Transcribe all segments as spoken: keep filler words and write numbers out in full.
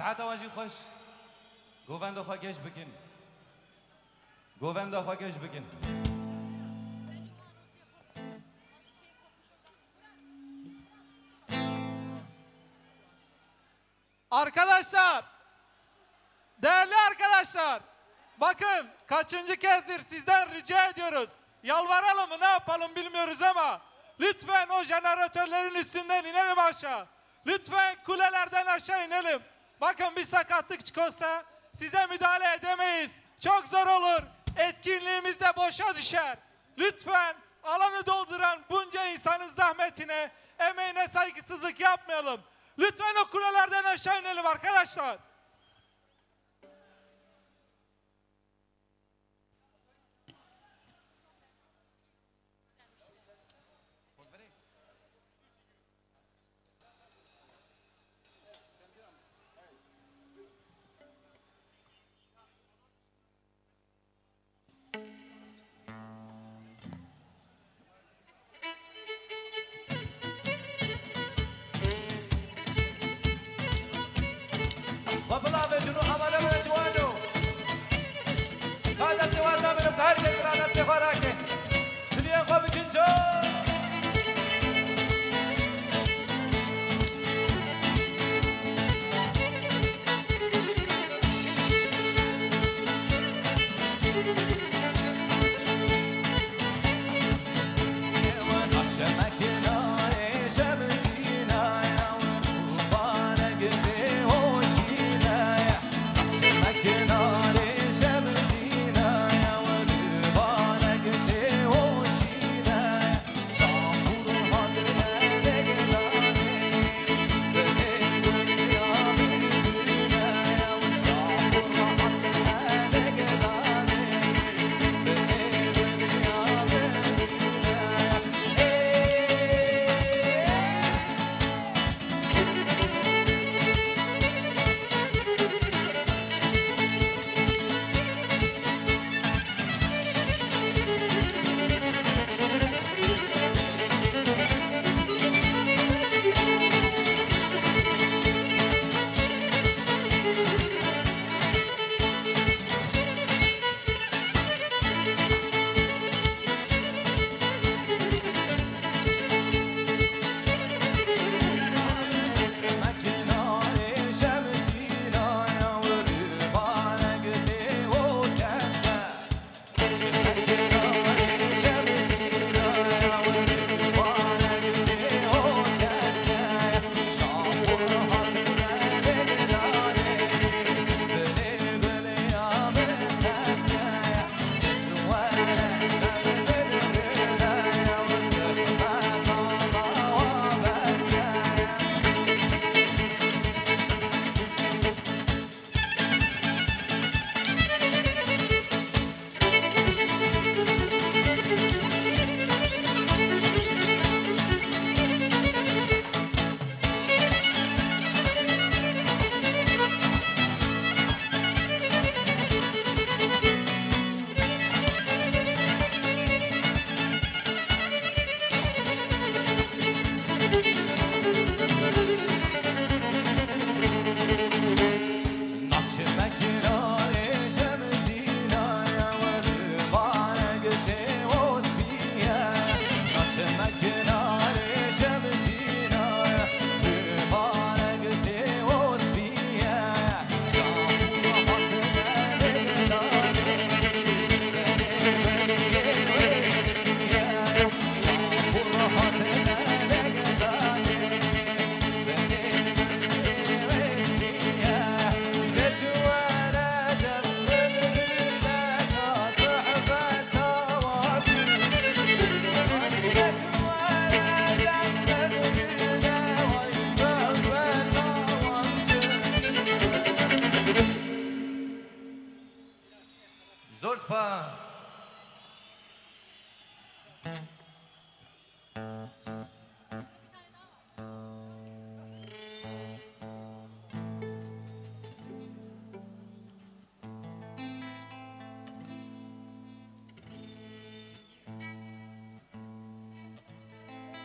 ساعت واجی خوش گووند خوا گش بکن گووند خوا گش بکن Arkadaşlar, değerli arkadaşlar, bakın kaçıncı kezdir sizden rica ediyoruz. Yalvaralım mı ne yapalım bilmiyoruz ama lütfen o jeneratörlerin üstünden inelim aşağı. Lütfen kulelerden aşağı inelim. Bakın bir sakatlık çıkarsa size müdahale edemeyiz. Çok zor olur. Etkinliğimiz de boşa düşer. Lütfen alanı dolduran bunca insanın zahmetine, emeğine saygısızlık yapmayalım. Lütfen o kulelerden aşağı inelim arkadaşlar.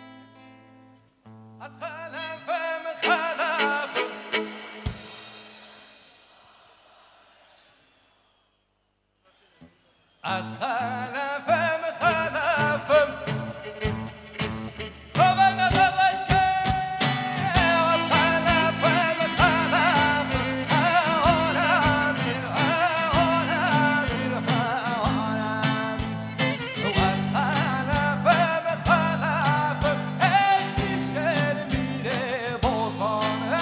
از خلف مخلف از خلفم خلفم خبر نباش که از خلفم خلفم آرامیر آرامیر آرامیر و از خلفم خلفم اکتیم شر میره بوتانه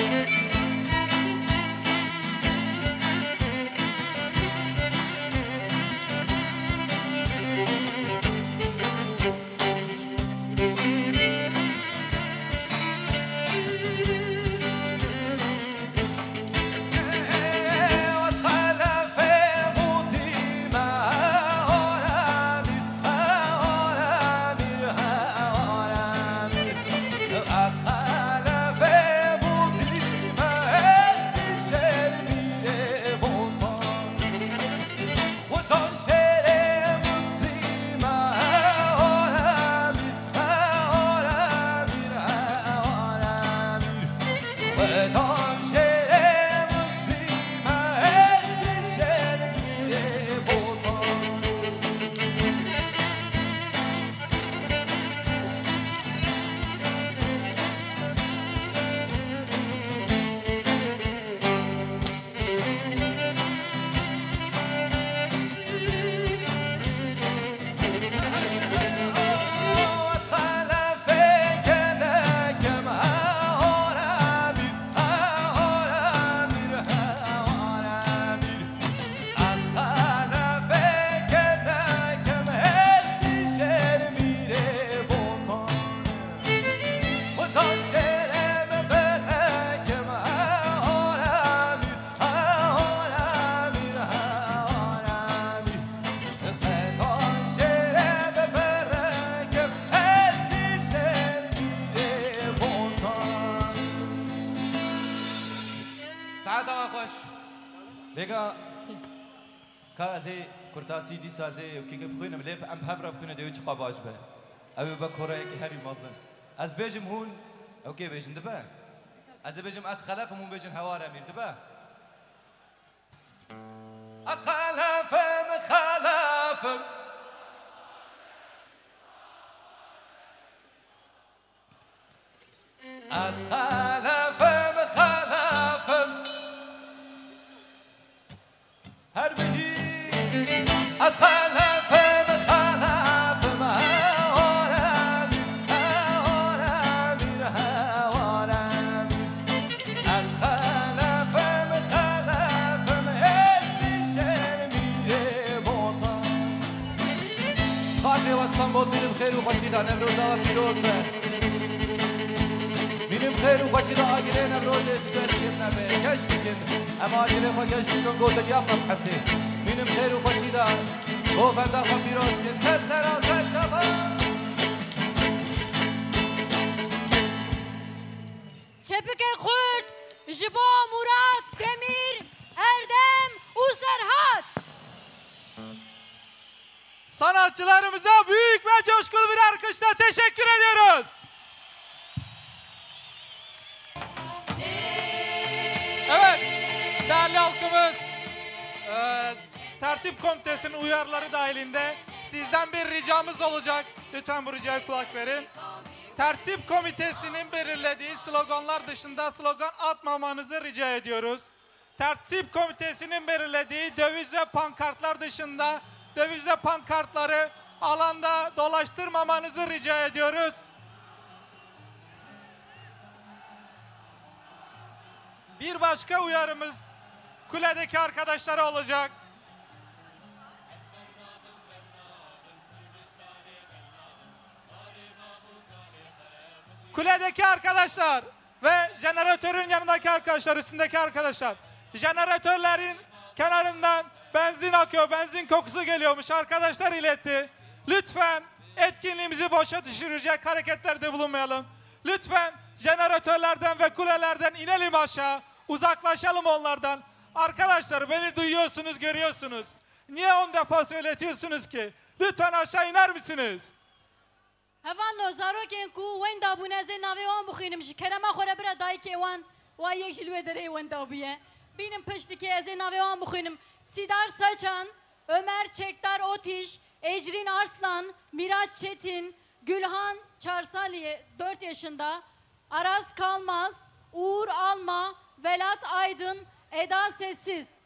سعد آقا خوش بگا که از کرتاسی دی سازه و که بخوینم لیپ ام هبرا بخوینه دیو چقا باش به اوی با کورایی که هری مازن از بیجم هون اوکی بیجم دبا از بیجم از خلافم هون بیجم هوارا میر دبا از خلافم خلافم از خلافم خلافم هر بجی از خلافم خلافم هوارم هوارم هوارم از خلافم خلافم هستی شر میره بوتان خاطر واسم بود میرم خیر و خوشیدا نمروز آقا پیروز به میرم خیر و خوشیدا آگیره نمروز سجوه نشیم نبه کش بکن اما آگیره خوا کش بکن گوته یافم حسی میرم خیر و خوشیدا گوفنده خوا پیروز کن سر سر سر چپا چپک خورد جبا مراد دمیر erdem و serhat Sanatçılarımıza büyük ve coşkulu bir alkışla teşekkür ediyoruz. Evet, değerli halkımız, e, tertip komitesinin uyarıları dahilinde sizden bir ricamız olacak. Lütfen bu ricaya kulak verin. Tertip komitesinin belirlediği sloganlar dışında slogan atmamanızı rica ediyoruz. Tertip komitesinin belirlediği döviz ve pankartlar dışında döviz ve pankartları alanda dolaştırmamanızı rica ediyoruz. Bir başka uyarımız kuledeki arkadaşlara olacak. Kuledeki arkadaşlar ve jeneratörün yanındaki arkadaşlar, üstündeki arkadaşlar. Jeneratörlerin kenarından benzin akıyor, benzin kokusu geliyormuş. Arkadaşlar iletti. Lütfen etkinliğimizi boşa düşürecek hareketlerde bulunmayalım. Lütfen jeneratörlerden ve kulelerden inelim aşağı. Uzaklaşalım onlardan. Arkadaşlar beni duyuyorsunuz, görüyorsunuz. Niye on defa söyletiyorsunuz ki? Lütfen aşağı iner misiniz? hevan lo zaroken ku wenda buneze nave wan bukhinim ji kerema khore bira dayke wan wa yek jilwe dere wenda biye benim peşteki eze nave wan bukhinim sidar saçan Ömer Çektar Otiş, Ecrin Arslan, Miraç Çetin, Gülhan Çarsaliye dört yaşında, Aras Kalmaz, Uğur Alma, Velat Aydın, Eda Sessiz.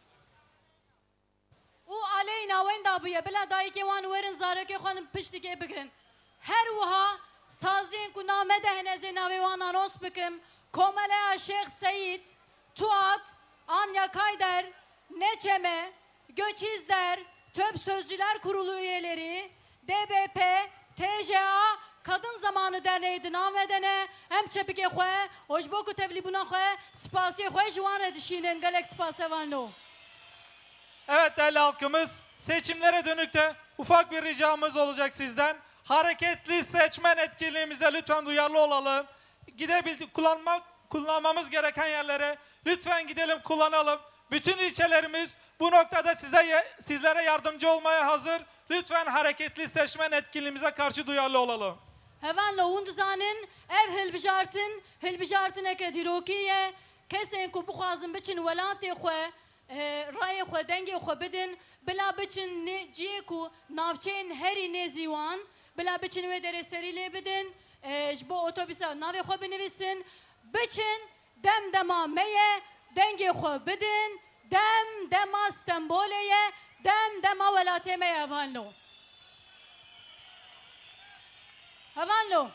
O aleyna wenda buya bila dayı ki wan verin zareke xanım piştike bigrin. Her uha sazin ku name de heneze nave wan anons bikim. Komele Şeyh Seyit, Tuat, Anya Kayder, Neçeme, Göçizler, Töp Sözcüler Kurulu üyeleri, D B P, T J A, Kadın Zamanı Derneği dinamedene, hem çepike xwe, hojboku tevlibuna xwe, spasiye xwe jwan edişinin galek spasevanlo. Evet değerli halkımız, seçimlere dönük de ufak bir ricamız olacak sizden. Hareketli seçmen etkinliğimize lütfen duyarlı olalım. Gidebildik, kullanmak, kullanmamız gereken yerlere lütfen gidelim, kullanalım. Bütün ilçelerimiz bu noktada size, sizlere yardımcı olmaya hazır. Lütfen hareketli seçmen etkinliğimize karşı duyarlı olalım. Hevanlo undzanin ev hilbijartin, hilbijartin eke dirokiye, kesin ku buxazın biçin velatê xwe, rayê xwe dengê xwe bidin, bila biçin ciyê ku navçeyên herî nêzî wan, bila biçin wê derê serî lê bidin, ji bo otobüsa navê xwe binivîsin, biçin dem dema meye, dengê xwe bidin, dem dema Stenbolê, dem dema welatê me ye hevanlo. Hevanlo.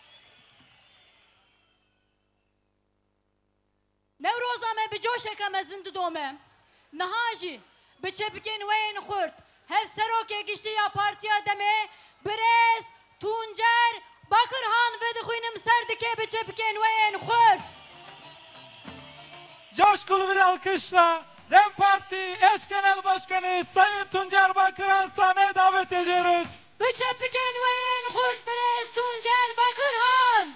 Nevroza me bi coşeka me zindi dome. Nahajî bi çepikên weyên xurt. Hev serokê giştiya partiya deme Birêz, Tuncer, Bakırhan ve dixwînim ser dike bi çepikên weyên xurt. Coşkulu bir alkışla DEM Parti eş genel başkanı Sayın Tuncer Bakırhan sahneye davet ediyoruz. Bi çepikên weyên xurt Birêz, Tuncer, Bakırhan.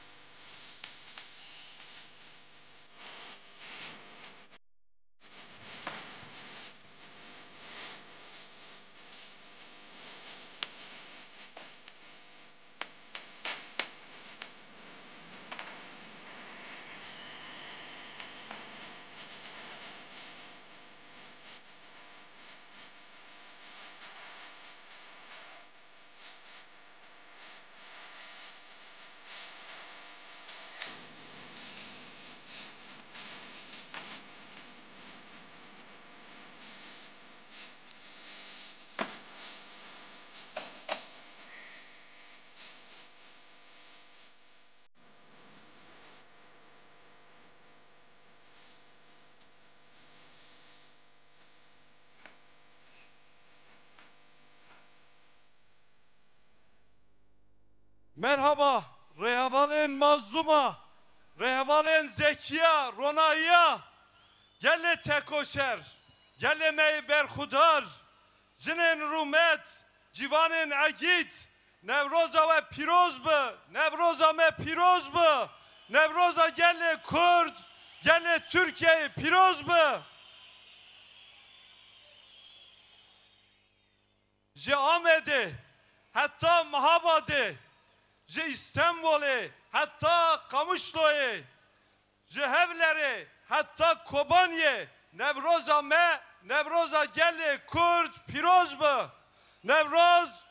Merhaba, Rehvalên mazluma, Rehvalên zekiya, ronaya, gele tekoşer, gele mey berxudar, cinên rumet, civanên agit, Nevroza ve piroz be, Nevroza me piroz be, Nevroza gele Kurd, gele Türkiye piroz be. Ji Amedê, hatta Mahabadê, ji İstanbul'e, hatta Kamışlo'ya, ji Hevler'e, hatta Kobani'ye, Nevroza me, Nevroza gele Kurd piroz be. Nevroz,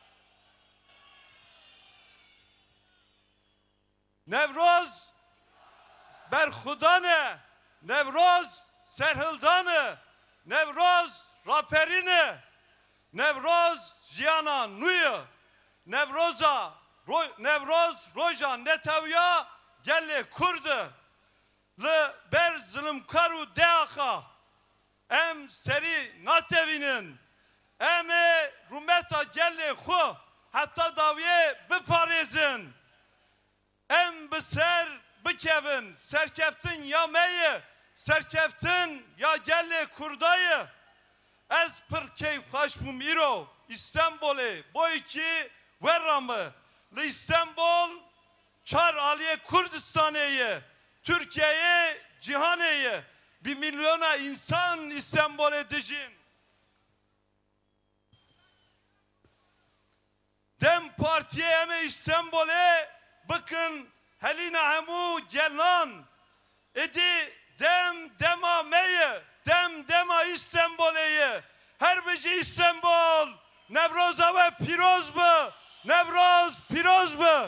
Nevroz berxudane, Nevroz serhildane, Nevroz raperine, Nevroz jiyana nuye, Nevroza Ro, Nevroz roja netevya gelle kurdu le ber zulümkaru deaha em seri natevinin em rumeta gelle xu hatta daviye biparezin em biser bikevin serkeftin ya meyi serkeftin ya gelle kurdayı ez pır keyf haşmum iro İstanbul'e bu iki verramı İstanbul, Çar Aliye Kurdistan'e, Türkiye'ye, cihaneye, bir milyona insan İstanbul edeceğim. Dem Partiye eme İstanbul'e bakın Helina hemu gelan edi dem dema meye, dem dema İstanbul'e her bir bici İstanbul. Nevroza ve piroz mu? Nevroz piroz mu?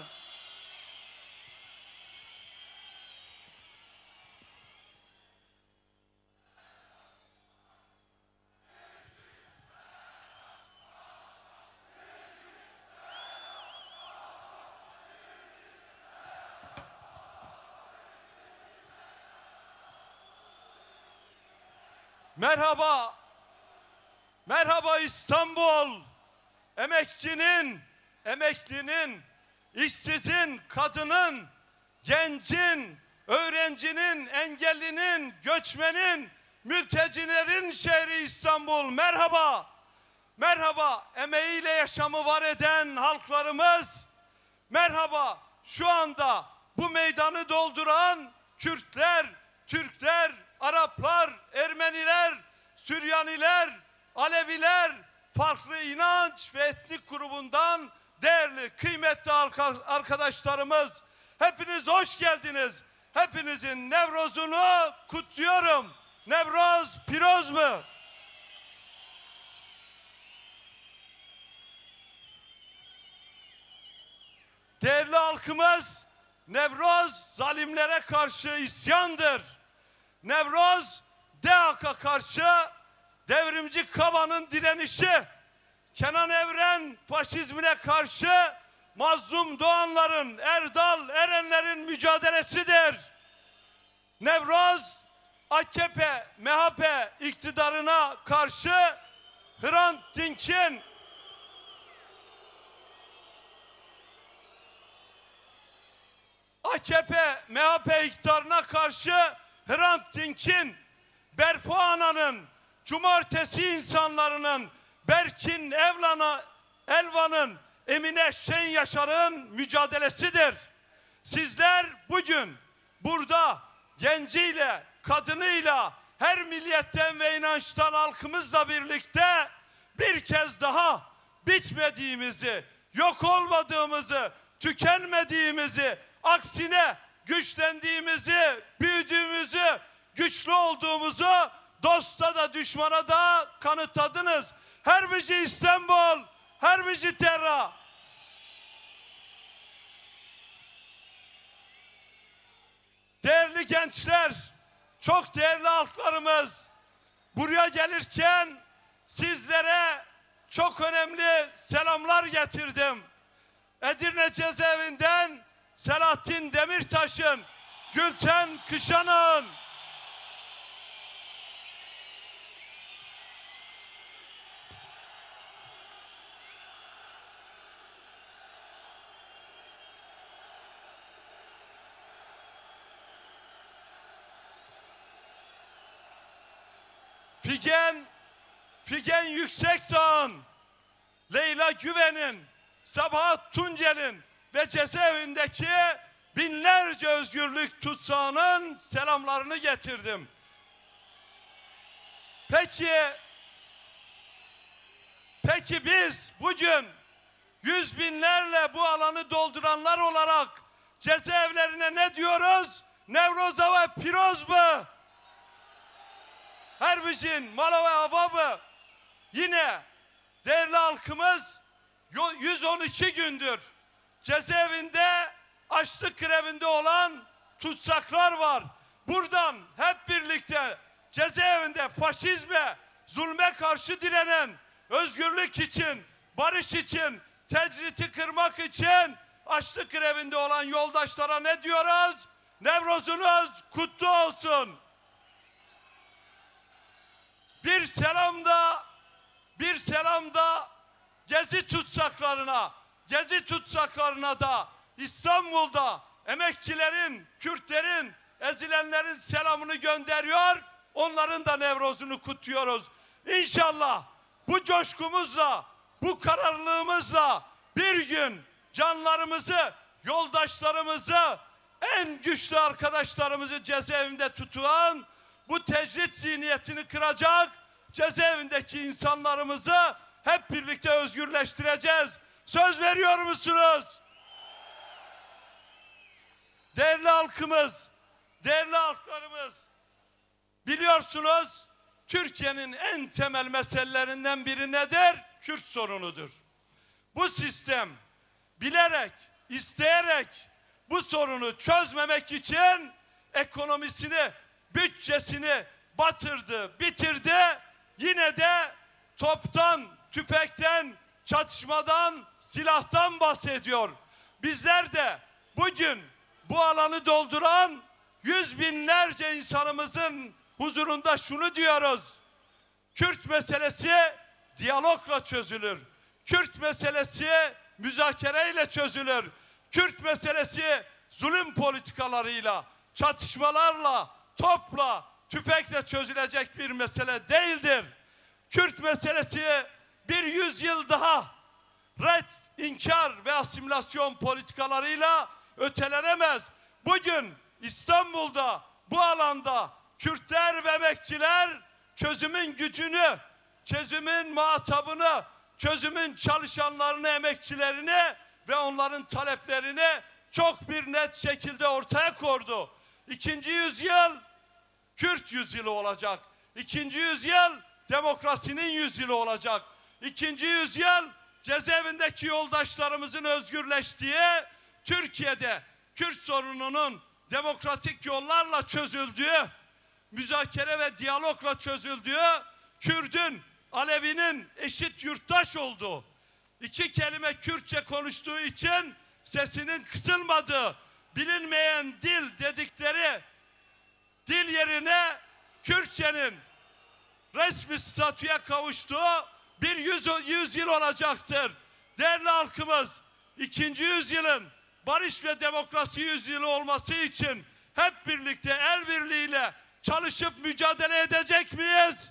Merhaba, merhaba İstanbul. Emekçinin, emeklinin, işsizin, kadının, gencin, öğrencinin, engellinin, göçmenin, mültecilerin şehri İstanbul. Merhaba, merhaba emeğiyle yaşamı var eden halklarımız. Merhaba şu anda bu meydanı dolduran Kürtler, Türkler, Araplar, Ermeniler, Süryaniler, Aleviler, farklı inanç ve etnik grubundan değerli, kıymetli arkadaşlarımız. Hepiniz hoş geldiniz. Hepinizin Nevroz'unu kutluyorum. Nevroz piroz mu? Değerli halkımız, Nevroz zalimlere karşı isyandır. Nevroz D A K'a karşı devrimci Kaba'nın direnişi. Kenan Evren faşizmine karşı mazlum Doğanların, Erdal Erenlerin mücadelesidir. Nevroz A K P, M H P iktidarına karşı Hrant Dink'in A K P, M H P iktidarına karşı Hrant Dink'in, Berfu Ana'nın, Cumartesi insanlarının, Berkin Evlan'a, Elvan'ın, Emine Şen Yaşar'ın mücadelesidir. Sizler bugün burada genciyle, kadınıyla, her milletten ve inançtan halkımızla birlikte bir kez daha bitmediğimizi, yok olmadığımızı, tükenmediğimizi, aksine güçlendiğimizi, büyüdüğümüzü, güçlü olduğumuzu dosta da düşmana da kanıtladınız. Her bici İstanbul, her bici Terra. Değerli gençler, çok değerli halklarımız, buraya gelirken sizlere çok önemli selamlar getirdim. Edirne cezaevinden Selahattin Demirtaş'ın, Gülten Kışanak'ın, Figen, Figen Yüksekdağ'ın, Leyla Güven'in, Sabahat Tuncel'in ve cezaevindeki binlerce özgürlük tutsağının selamlarını getirdim. Peki, peki biz bugün yüz binlerle bu alanı dolduranlar olarak cezaevlerine ne diyoruz? Nevroza ve piroz mu? Herbicin, mala ve hava mı? Yine değerli halkımız yüz on iki gündür cezaevinde, açlık grevinde olan tutsaklar var. Buradan hep birlikte cezaevinde faşizme, zulme karşı direnen, özgürlük için, barış için, tecriti kırmak için açlık grevinde olan yoldaşlara ne diyoruz? Nevrozunuz kutlu olsun. Bir selam da, bir selam da Gezi tutsaklarına, Gezi tutsaklarına da İstanbul'da emekçilerin, Kürtlerin, ezilenlerin selamını gönderiyor. Onların da Nevroz'unu kutluyoruz. İnşallah bu coşkumuzla, bu kararlılığımızla bir gün canlarımızı, yoldaşlarımızı, en güçlü arkadaşlarımızı cezaevinde tutulan bu tecrit zihniyetini kıracak, cezaevindeki insanlarımızı hep birlikte özgürleştireceğiz. Söz veriyor musunuz? Değerli halkımız, değerli halklarımız, biliyorsunuz Türkiye'nin en temel meselelerinden biri nedir? Kürt sorunudur. Bu sistem bilerek, isteyerek bu sorunu çözmemek için ekonomisini, bütçesini batırdı, bitirdi. Yine de toptan, tüfekten, çatışmadan, silahtan bahsediyor. Bizler de bugün bu alanı dolduran yüz binlerce insanımızın huzurunda şunu diyoruz. Kürt meselesi diyalogla çözülür. Kürt meselesi müzakereyle çözülür. Kürt meselesi zulüm politikalarıyla, çatışmalarla, topla, tüfekle çözülecek bir mesele değildir. Kürt meselesi bir yüzyıl daha red, inkar ve asimilasyon politikalarıyla ötelenemez. Bugün İstanbul'da bu alanda Kürtler ve emekçiler çözümün gücünü, çözümün muhatabını, çözümün çalışanlarını, emekçilerini ve onların taleplerini çok bir net şekilde ortaya koydu. İkinci yüzyıl Kürt yüzyılı olacak. İkinci yüzyıl demokrasinin yüzyılı olacak. İkinci yüzyıl cezaevindeki yoldaşlarımızın özgürleştiği, Türkiye'de Kürt sorununun demokratik yollarla çözüldüğü, müzakere ve diyalogla çözüldüğü, Kürt'ün, Alevi'nin eşit yurttaş olduğu, iki kelime Kürtçe konuştuğu için sesinin kısılmadığı, bilinmeyen dil dedikleri dil yerine Kürtçenin resmi statüye kavuştuğu bir yüz, yüzyıl olacaktır. Değerli halkımız, ikinci yüzyılın barış ve demokrasi yüzyılı olması için hep birlikte el birliğiyle çalışıp mücadele edecek miyiz?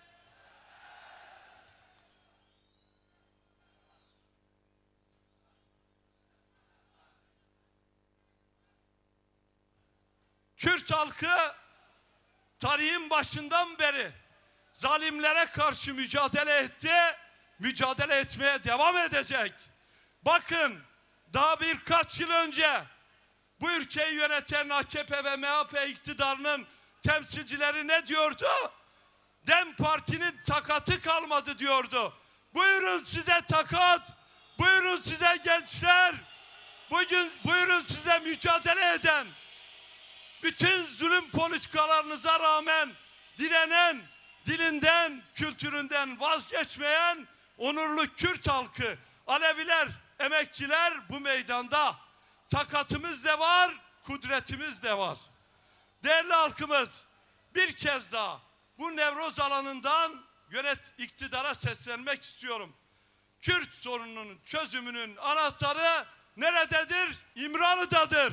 Kürt halkı tarihin başından beri zalimlere karşı mücadele etti, mücadele etmeye devam edecek. Bakın, daha birkaç yıl önce bu ülkeyi yöneten A K P ve M H P iktidarının temsilcileri ne diyordu? DEM Parti'nin takatı kalmadı diyordu. Buyurun size takat, buyurun size gençler, bugün buyurun size mücadele eden, bütün zulüm politikalarınıza rağmen direnen, dilinden, kültüründen vazgeçmeyen onurlu Kürt halkı, Aleviler, emekçiler bu meydanda. Takatımız da var, kudretimiz de var. Değerli halkımız, bir kez daha bu Nevroz alanından yönet iktidara seslenmek istiyorum. Kürt sorununun çözümünün anahtarı nerededir? İmralı'dadır.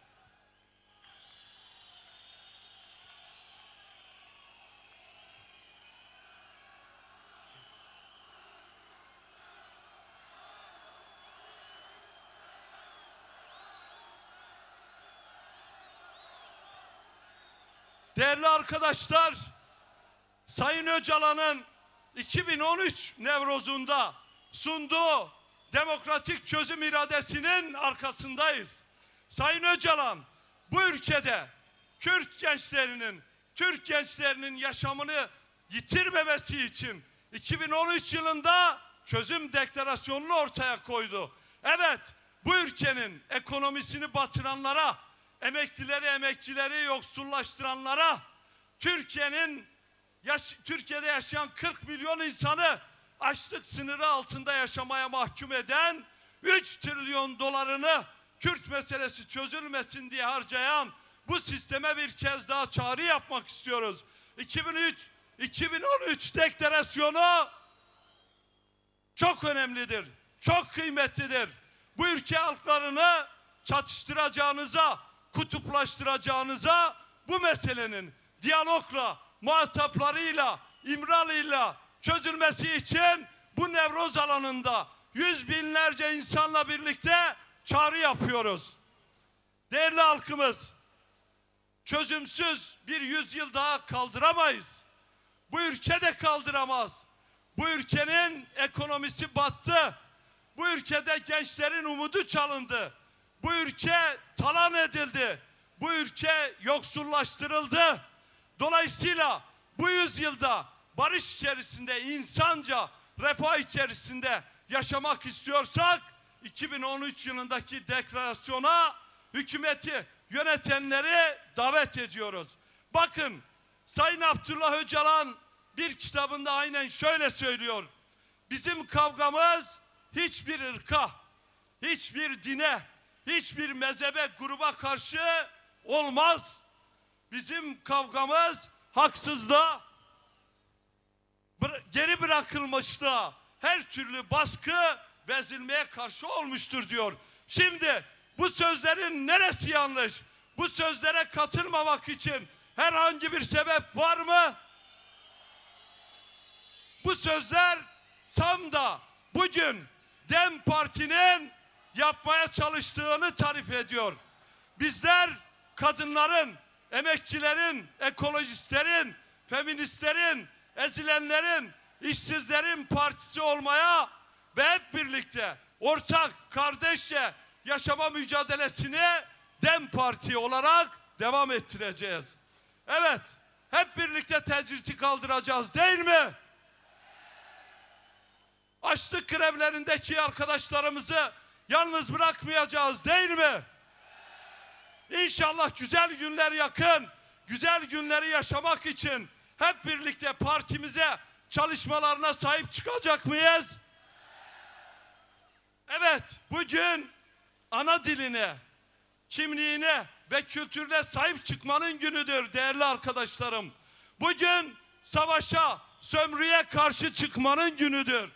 Değerli arkadaşlar, Sayın Öcalan'ın iki bin on üç Nevroz'unda sunduğu demokratik çözüm iradesinin arkasındayız. Sayın Öcalan, bu ülkede Kürt gençlerinin, Türk gençlerinin yaşamını yitirmemesi için iki bin on üç yılında çözüm deklarasyonunu ortaya koydu. Evet, bu ülkenin ekonomisini batıranlara, emeklileri, emekçileri yoksullaştıranlara, Türkiye'nin yaş Türkiye'de yaşayan kırk milyon insanı açlık sınırı altında yaşamaya mahkum eden, üç trilyon dolarını Kürt meselesi çözülmesin diye harcayan bu sisteme bir kez daha çağrı yapmak istiyoruz. iki bin üç iki bin on üç deklarasyonu çok önemlidir, çok kıymetlidir. Bu ülke halklarını çatıştıracağınıza, kutuplaştıracağınıza, bu meselenin diyalogla, muhataplarıyla, İmralı'yla çözülmesi için bu Nevroz alanında yüz binlerce insanla birlikte çağrı yapıyoruz. Değerli halkımız, çözümsüz bir yüzyıl daha kaldıramayız. Bu ülke de kaldıramaz. Bu ülkenin ekonomisi battı. Bu ülkede gençlerin umudu çalındı. Bu ülke talan edildi. Bu ülke yoksullaştırıldı. Dolayısıyla bu yüzyılda barış içerisinde, insanca, refah içerisinde yaşamak istiyorsak iki bin on üç yılındaki deklarasyona hükümeti, yönetenleri davet ediyoruz. Bakın, Sayın Abdullah Öcalan bir kitabında aynen şöyle söylüyor. Bizim kavgamız hiçbir ırka, hiçbir dine, hiçbir mezhebe, gruba karşı olmaz. Bizim kavgamız haksızlığa, geri bırakılmışlığa, her türlü baskı ve ezilmeye karşı olmuştur diyor. Şimdi bu sözlerin neresi yanlış? Bu sözlere katılmamak için herhangi bir sebep var mı? Bu sözler tam da bugün DEM Parti'nin yapmaya çalıştığını tarif ediyor. Bizler kadınların, emekçilerin, ekolojistlerin, feministlerin, ezilenlerin, işsizlerin partisi olmaya ve hep birlikte ortak, kardeşçe yaşama mücadelesini DEM Parti olarak devam ettireceğiz. Evet, hep birlikte tecriti kaldıracağız değil mi? Açlık grevlerindeki arkadaşlarımızı yalnız bırakmayacağız değil mi? İnşallah güzel günler yakın, güzel günleri yaşamak için hep birlikte partimize, çalışmalarına sahip çıkacak mıyız? Evet, bugün ana diline, kimliğine ve kültürüne sahip çıkmanın günüdür değerli arkadaşlarım. Bugün savaşa, sömürüye karşı çıkmanın günüdür.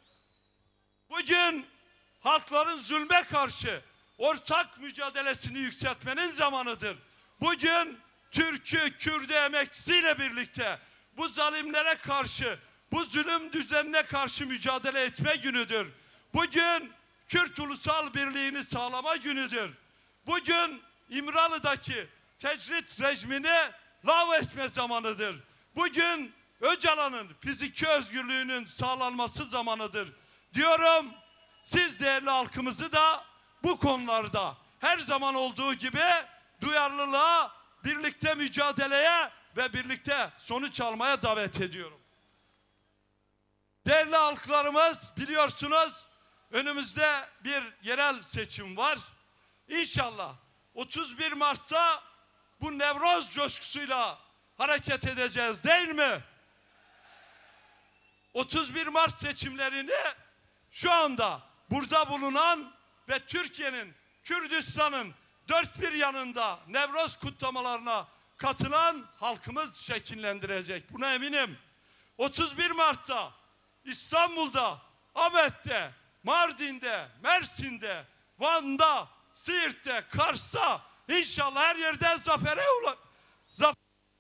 Bugün halkların zulme karşı ortak mücadelesini yükseltmenin zamanıdır. Bugün Türk'ü, Kürt'ü, emeklisiyle birlikte bu zalimlere karşı, bu zulüm düzenine karşı mücadele etme günüdür. Bugün Kürt ulusal birliğini sağlama günüdür. Bugün İmralı'daki tecrit rejimini lağvetme zamanıdır. Bugün Öcalan'ın fiziki özgürlüğünün sağlanması zamanıdır. Diyorum, siz değerli halkımızı da bu konularda her zaman olduğu gibi duyarlılığa, birlikte mücadeleye ve birlikte sonuç almaya davet ediyorum. Değerli halklarımız, biliyorsunuz önümüzde bir yerel seçim var. İnşallah otuz bir Mart'ta bu Nevroz coşkusuyla hareket edeceğiz değil mi? otuz bir Mart seçimlerini şu anda burada bulunan ve Türkiye'nin, Kürdistan'ın dört bir yanında Nevroz kutlamalarına katılan halkımız şekillendirecek. Buna eminim. otuz bir Mart'ta İstanbul'da, Ahmet'te, Mardin'de, Mersin'de, Van'da, Siirt'te, Kars'ta inşallah her yerden zafere ulaşacağız. Zaf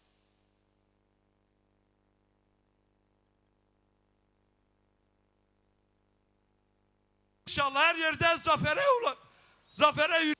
İnşallah her yerden zafere ulaşacağız. Zafere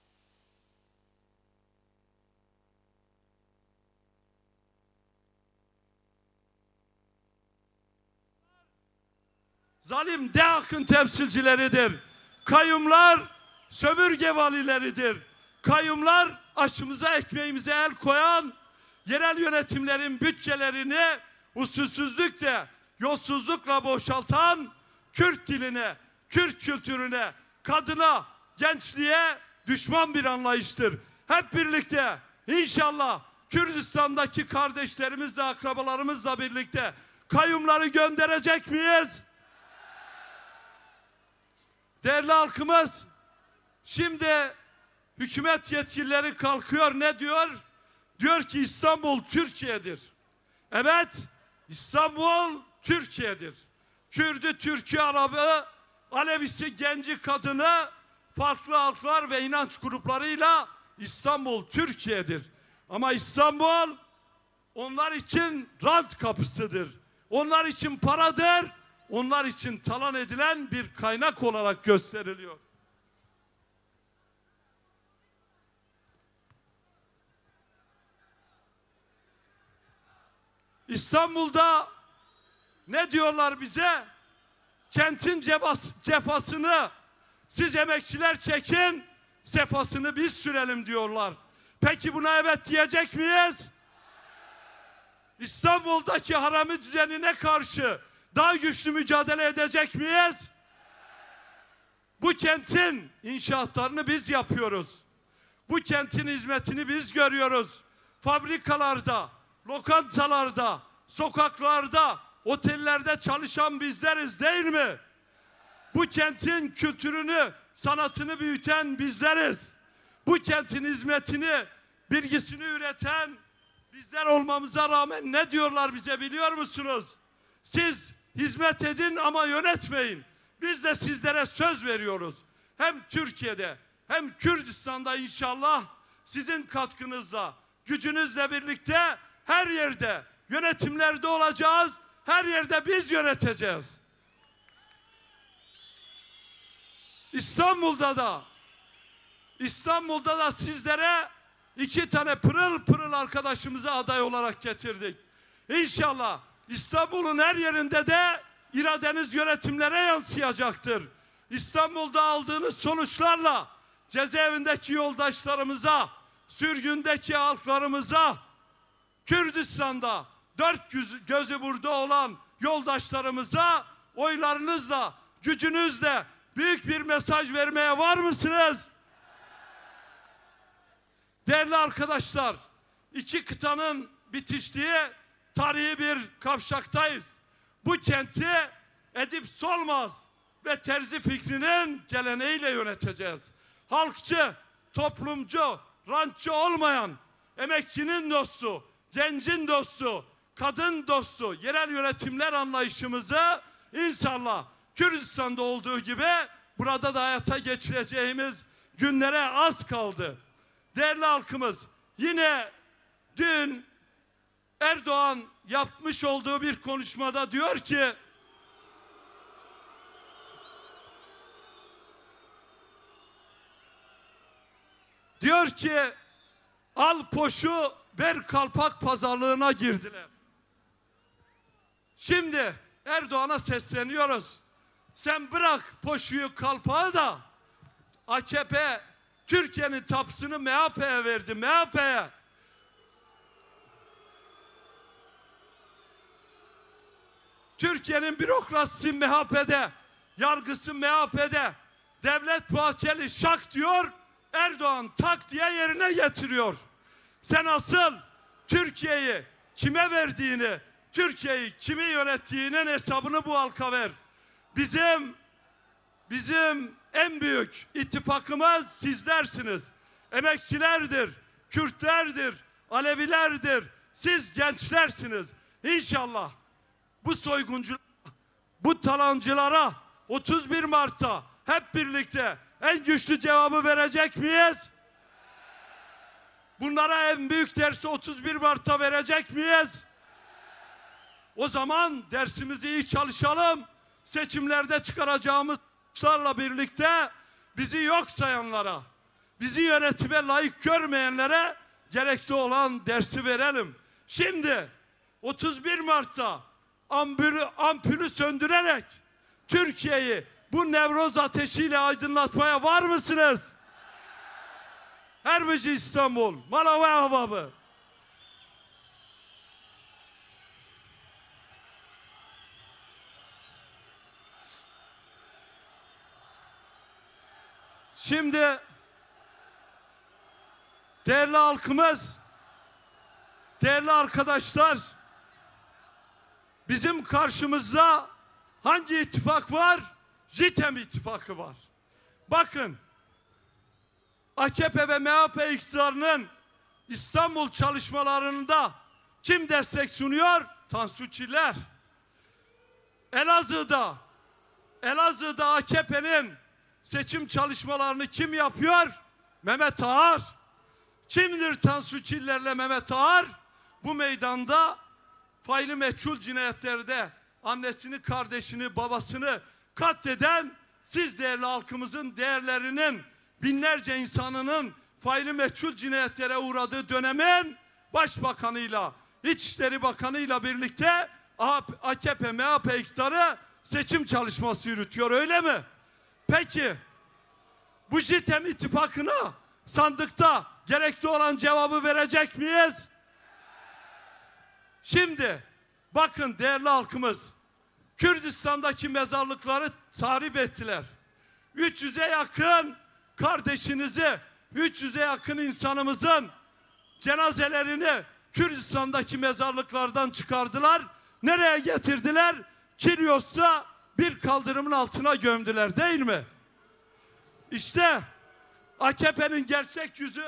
zalim D A K'ın temsilcileridir. Kayyumlar sömürge valileridir. Kayyumlar aşımıza, ekmeğimize el koyan, yerel yönetimlerin bütçelerini usulsüzlükle, yolsuzlukla boşaltan, Kürt diline, Kürt kültürüne, kadına, gençliğe düşman bir anlayıştır. Hep birlikte inşallah Kürdistan'daki kardeşlerimizle, akrabalarımızla birlikte kayyumları gönderecek miyiz? Değerli halkımız, şimdi hükümet yetkilileri kalkıyor, ne diyor? Diyor ki İstanbul Türkiye'dir. Evet, İstanbul Türkiye'dir. Kürdü, Türk'ü, Arabı, Alevisi, genci, kadını, farklı halklar ve inanç gruplarıyla İstanbul Türkiye'dir. Ama İstanbul onlar için rant kapısıdır. Onlar için paradır. Onlar için talan edilen bir kaynak olarak gösteriliyor. İstanbul'da ne diyorlar bize? Kentin cefas, cefasını siz emekçiler çekin, sefasını biz sürelim diyorlar. Peki buna evet diyecek miyiz? İstanbul'daki harami düzenine karşı daha güçlü mücadele edecek miyiz? Bu kentin inşaatlarını biz yapıyoruz. Bu kentin hizmetini biz görüyoruz. Fabrikalarda, lokantalarda, sokaklarda, otellerde çalışan bizleriz değil mi? Bu kentin kültürünü, sanatını büyüten bizleriz. Bu kentin hizmetini, bilgisini üreten bizler olmamıza rağmen ne diyorlar bize biliyor musunuz? Siz hizmet edin ama yönetmeyin. Biz de sizlere söz veriyoruz. Hem Türkiye'de hem Kürdistan'da inşallah sizin katkınızla, gücünüzle birlikte her yerde yönetimlerde olacağız. Her yerde biz yöneteceğiz. İstanbul'da da İstanbul'da da sizlere iki tane pırıl pırıl arkadaşımızı aday olarak getirdik. İnşallah İstanbul'un her yerinde de iradeniz yönetimlere yansıyacaktır. İstanbul'da aldığınız sonuçlarla cezaevindeki yoldaşlarımıza, sürgündeki halklarımıza, Kürdistan'da dört gözü burada olan yoldaşlarımıza oylarınızla, gücünüzle büyük bir mesaj vermeye var mısınız? Değerli arkadaşlar, iki kıtanın bitiştiği tarihi bir kavşaktayız. Bu kenti Edip Solmaz ve Terzi fikrinin geleneğiyle yöneteceğiz. Halkçı, toplumcu, rantçı olmayan, emekçinin dostu, gencin dostu, kadın dostu yerel yönetimler anlayışımızı inşallah Kürdistan'da olduğu gibi burada da hayata geçireceğimiz günlere az kaldı. Değerli halkımız, yine dün Erdoğan yapmış olduğu bir konuşmada diyor ki diyor ki al poşu ver kalpak pazarlığına girdiler. Şimdi Erdoğan'a sesleniyoruz. Sen bırak poşuyu kalpağı da A K P Türkiye'nin tapısını M H P'ye verdi. M H P'ye. Türkiye'nin bürokrasisi M H P'de, yargısı M H P'de. Devlet Bahçeli şak diyor, Erdoğan tak diye yerine getiriyor. Sen asıl Türkiye'yi kime verdiğini, Türkiye'yi kimi yönettiğinin hesabını bu halka ver. Bizim bizim en büyük ittifakımız sizlersiniz. Emekçilerdir, Kürtlerdir, Alevilerdir. Siz gençlersiniz. İnşallah bu soyguncu, bu talancılara otuz bir Mart'ta hep birlikte en güçlü cevabı verecek miyiz? Bunlara en büyük dersi otuz bir Mart'ta verecek miyiz? O zaman dersimizi iyi çalışalım. Seçimlerde çıkaracağımız sonuçlarla birlikte bizi yok sayanlara, bizi yönetime layık görmeyenlere gerekli olan dersi verelim. Şimdi otuz bir Mart'ta ampulü, ampulü söndürerek Türkiye'yi bu nevroz ateşiyle aydınlatmaya var mısınız? Herbici İstanbul, Malava Ahbabı. Şimdi değerli halkımız, değerli arkadaşlar, bizim karşımızda hangi ittifak var? JITEM ittifakı var. Bakın, A K P ve M H P iktidarının İstanbul çalışmalarında kim destek sunuyor? Tansu Çiller. Elazığ'da, Elazığ'da A K P'nin seçim çalışmalarını kim yapıyor? Mehmet Ağar. Kimdir Tansu Çiller'le Mehmet Ağar? Bu meydanda faili meçhul cinayetlerde annesini, kardeşini, babasını katleden siz değerli halkımızın değerlerinin binlerce insanının faili meçhul cinayetlere uğradığı dönemin başbakanıyla, İçişleri Bakanı'yla birlikte A K P, M H P iktidarı seçim çalışması yürütüyor, öyle mi? Peki bu JITEM ittifakına sandıkta gerekli olan cevabı verecek miyiz? Şimdi bakın değerli halkımız, Kürdistan'daki mezarlıkları tahrip ettiler. üç yüze yakın kardeşinizi, üç yüze yakın insanımızın cenazelerini Kürdistan'daki mezarlıklardan çıkardılar. Nereye getirdiler? Kilyos'ta bir kaldırımın altına gömdüler, değil mi? İşte A K P'nin gerçek yüzü.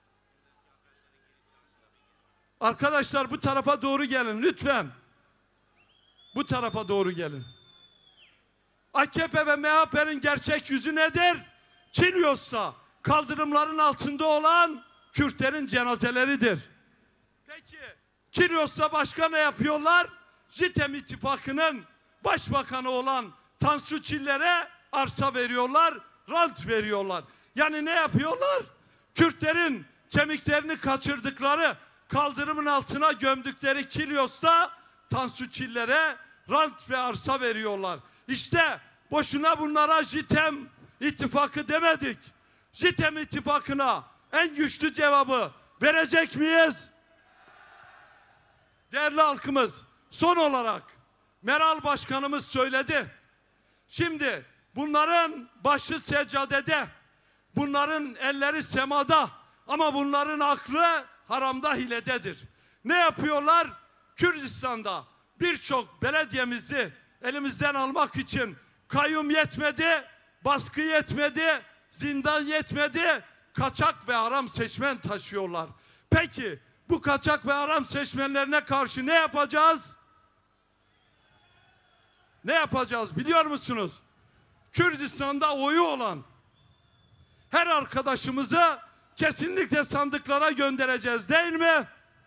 Arkadaşlar bu tarafa doğru gelin lütfen. Bu tarafa doğru gelin. A K P ve M H P'nin gerçek yüzü nedir? Kilyos'ta kaldırımların altında olan Kürtlerin cenazeleridir. Peki Kilyos'ta başka ne yapıyorlar? JITEM ittifakının başbakanı olan Tansu Çiller'e arsa veriyorlar, rant veriyorlar. Yani ne yapıyorlar? Kürtlerin kemiklerini kaçırdıkları, kaldırımın altına gömdükleri Kilyos'ta Tansu Çiller'e rant ve arsa veriyorlar. İşte boşuna bunlara JITEM ittifakı demedik. JITEM ittifakına en güçlü cevabı verecek miyiz? Değerli halkımız, son olarak Meral Başkanımız söyledi. Şimdi bunların başı seccadede, bunların elleri semada ama bunların aklı haramda, hilededir. Ne yapıyorlar? Kürdistan'da birçok belediyemizi elimizden almak için kayyum yetmedi, baskı yetmedi, zindan yetmedi, kaçak ve haram seçmen taşıyorlar. Peki bu kaçak ve haram seçmenlerine karşı ne yapacağız? Ne yapacağız biliyor musunuz? Kürdistan'da oyu olan her arkadaşımızı kesinlikle sandıklara göndereceğiz, değil mi?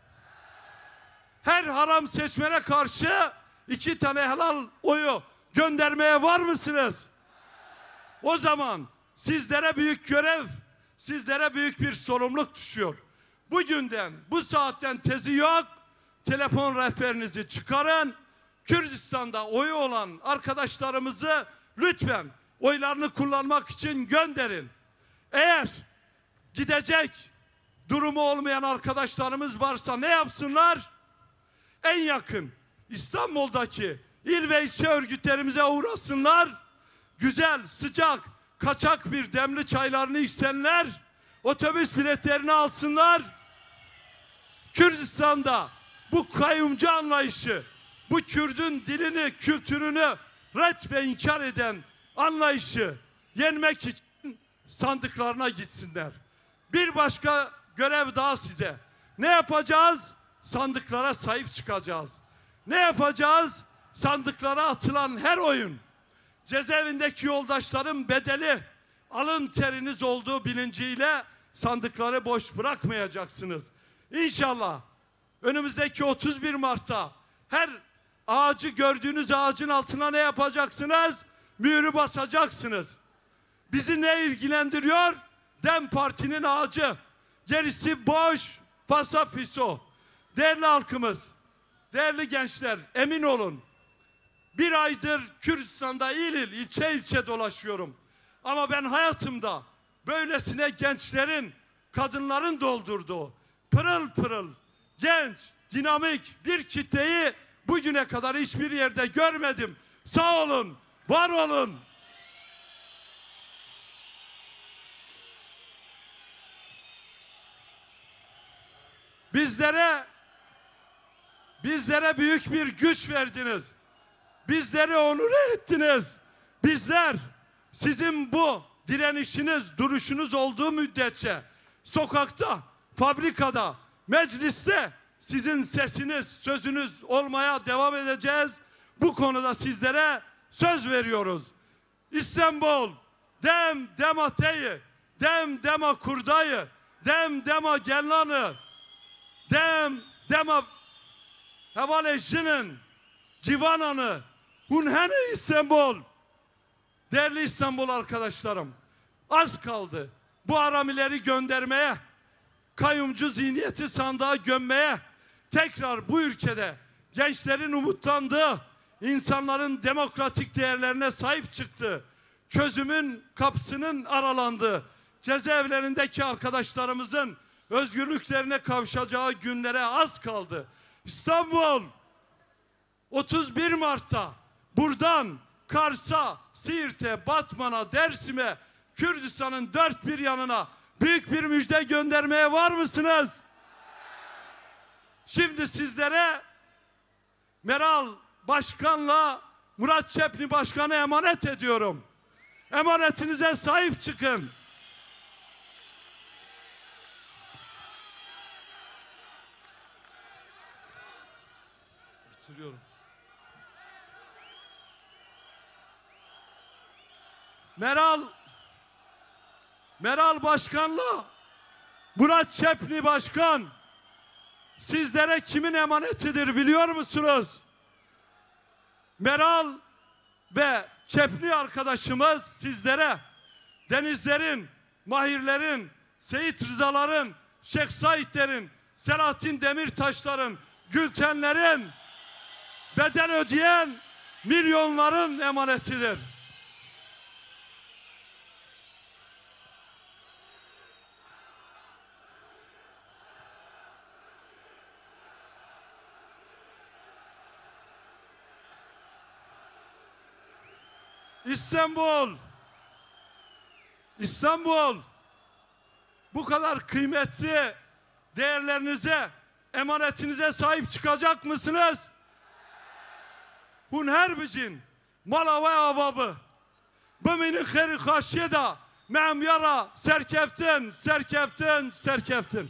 Her haram seçmene karşı iki tane helal oyu göndermeye var mısınız? O zaman sizlere büyük görev, sizlere büyük bir sorumluluk düşüyor. Bugünden, bu saatten tezi yok. Telefon rehberinizi çıkarın. Kürdistan'da oyu olan arkadaşlarımızı lütfen oylarını kullanmak için gönderin. Eğer gidecek durumu olmayan arkadaşlarımız varsa ne yapsınlar? En yakın İstanbul'daki il ve ilçe örgütlerimize uğrasınlar. Güzel, sıcak, kaçak bir demli çaylarını içsenler, otobüs biletlerini alsınlar. Kürdistan'da bu kayyumcu anlayışı, bu Kürdün dilini, kültürünü ret ve inkar eden anlayışı yenmek için sandıklarına gitsinler. Bir başka görev daha size. Ne yapacağız? Sandıklara sahip çıkacağız. Ne yapacağız? Sandıklara atılan her oyun, cezaevindeki yoldaşların bedeli, alın teriniz olduğu bilinciyle sandıkları boş bırakmayacaksınız. İnşallah önümüzdeki otuz bir Mart'ta her ağacı gördüğünüz ağacın altına ne yapacaksınız? Mührü basacaksınız. Bizi ne ilgilendiriyor? DEM Parti'nin ağacı. Gerisi boş, fasafiso. Değerli halkımız, değerli gençler, emin olun. Bir aydır Kürdistan'da il il, ilçe ilçe dolaşıyorum. Ama ben hayatımda böylesine gençlerin, kadınların doldurduğu pırıl pırıl, genç, dinamik bir kitleyi bugüne kadar hiçbir yerde görmedim. Sağ olun, var olun. Bizlere bizlere büyük bir güç verdiniz. Bizleri onur ettiniz. Bizler sizin bu direnişiniz, duruşunuz olduğu müddetçe sokakta, fabrikada, mecliste sizin sesiniz, sözünüz olmaya devam edeceğiz. Bu konuda sizlere söz veriyoruz. İstanbul, dem demateyi, dem dema kurdayı, dem dema gellanı, dem dema hevalejinin, civananı, hunheni İstanbul. Değerli İstanbul arkadaşlarım, az kaldı bu aramileri göndermeye, kayyumcu zihniyeti sandığa gömmeye, tekrar bu ülkede gençlerin umutlandığı, insanların demokratik değerlerine sahip çıktığı, çözümün kapısının aralandığı, cezaevlerindeki arkadaşlarımızın özgürlüklerine kavuşacağı günlere az kaldı. İstanbul otuz bir Mart'ta buradan Kars'a, Siirt'e, Batman'a, Dersim'e, Kürdistan'ın dört bir yanına büyük bir müjde göndermeye var mısınız? Şimdi sizlere Meral Başkan'la Murat Çepni Başkan'ı emanet ediyorum. Emanetinize sahip çıkın. Bitiriyorum. Meral Meral Başkan'la Murat Çepni Başkan sizlere kimin emanetidir biliyor musunuz? Meral ve Çepni arkadaşımız sizlere Denizlerin, Mahirlerin, Seyit Rızaların, Şeyh Saidlerin, Selahattin Demirtaşların, Gültenlerin, bedel ödeyen milyonların emanetidir. İstanbul, İstanbul, bu kadar kıymetli değerlerinize, emanetinize sahip çıkacak mısınız? Hun her bicin, mala ve avabı, bimini kheri kaşiye da, me'm yara, serkeftin, serkeftin, serkeftin.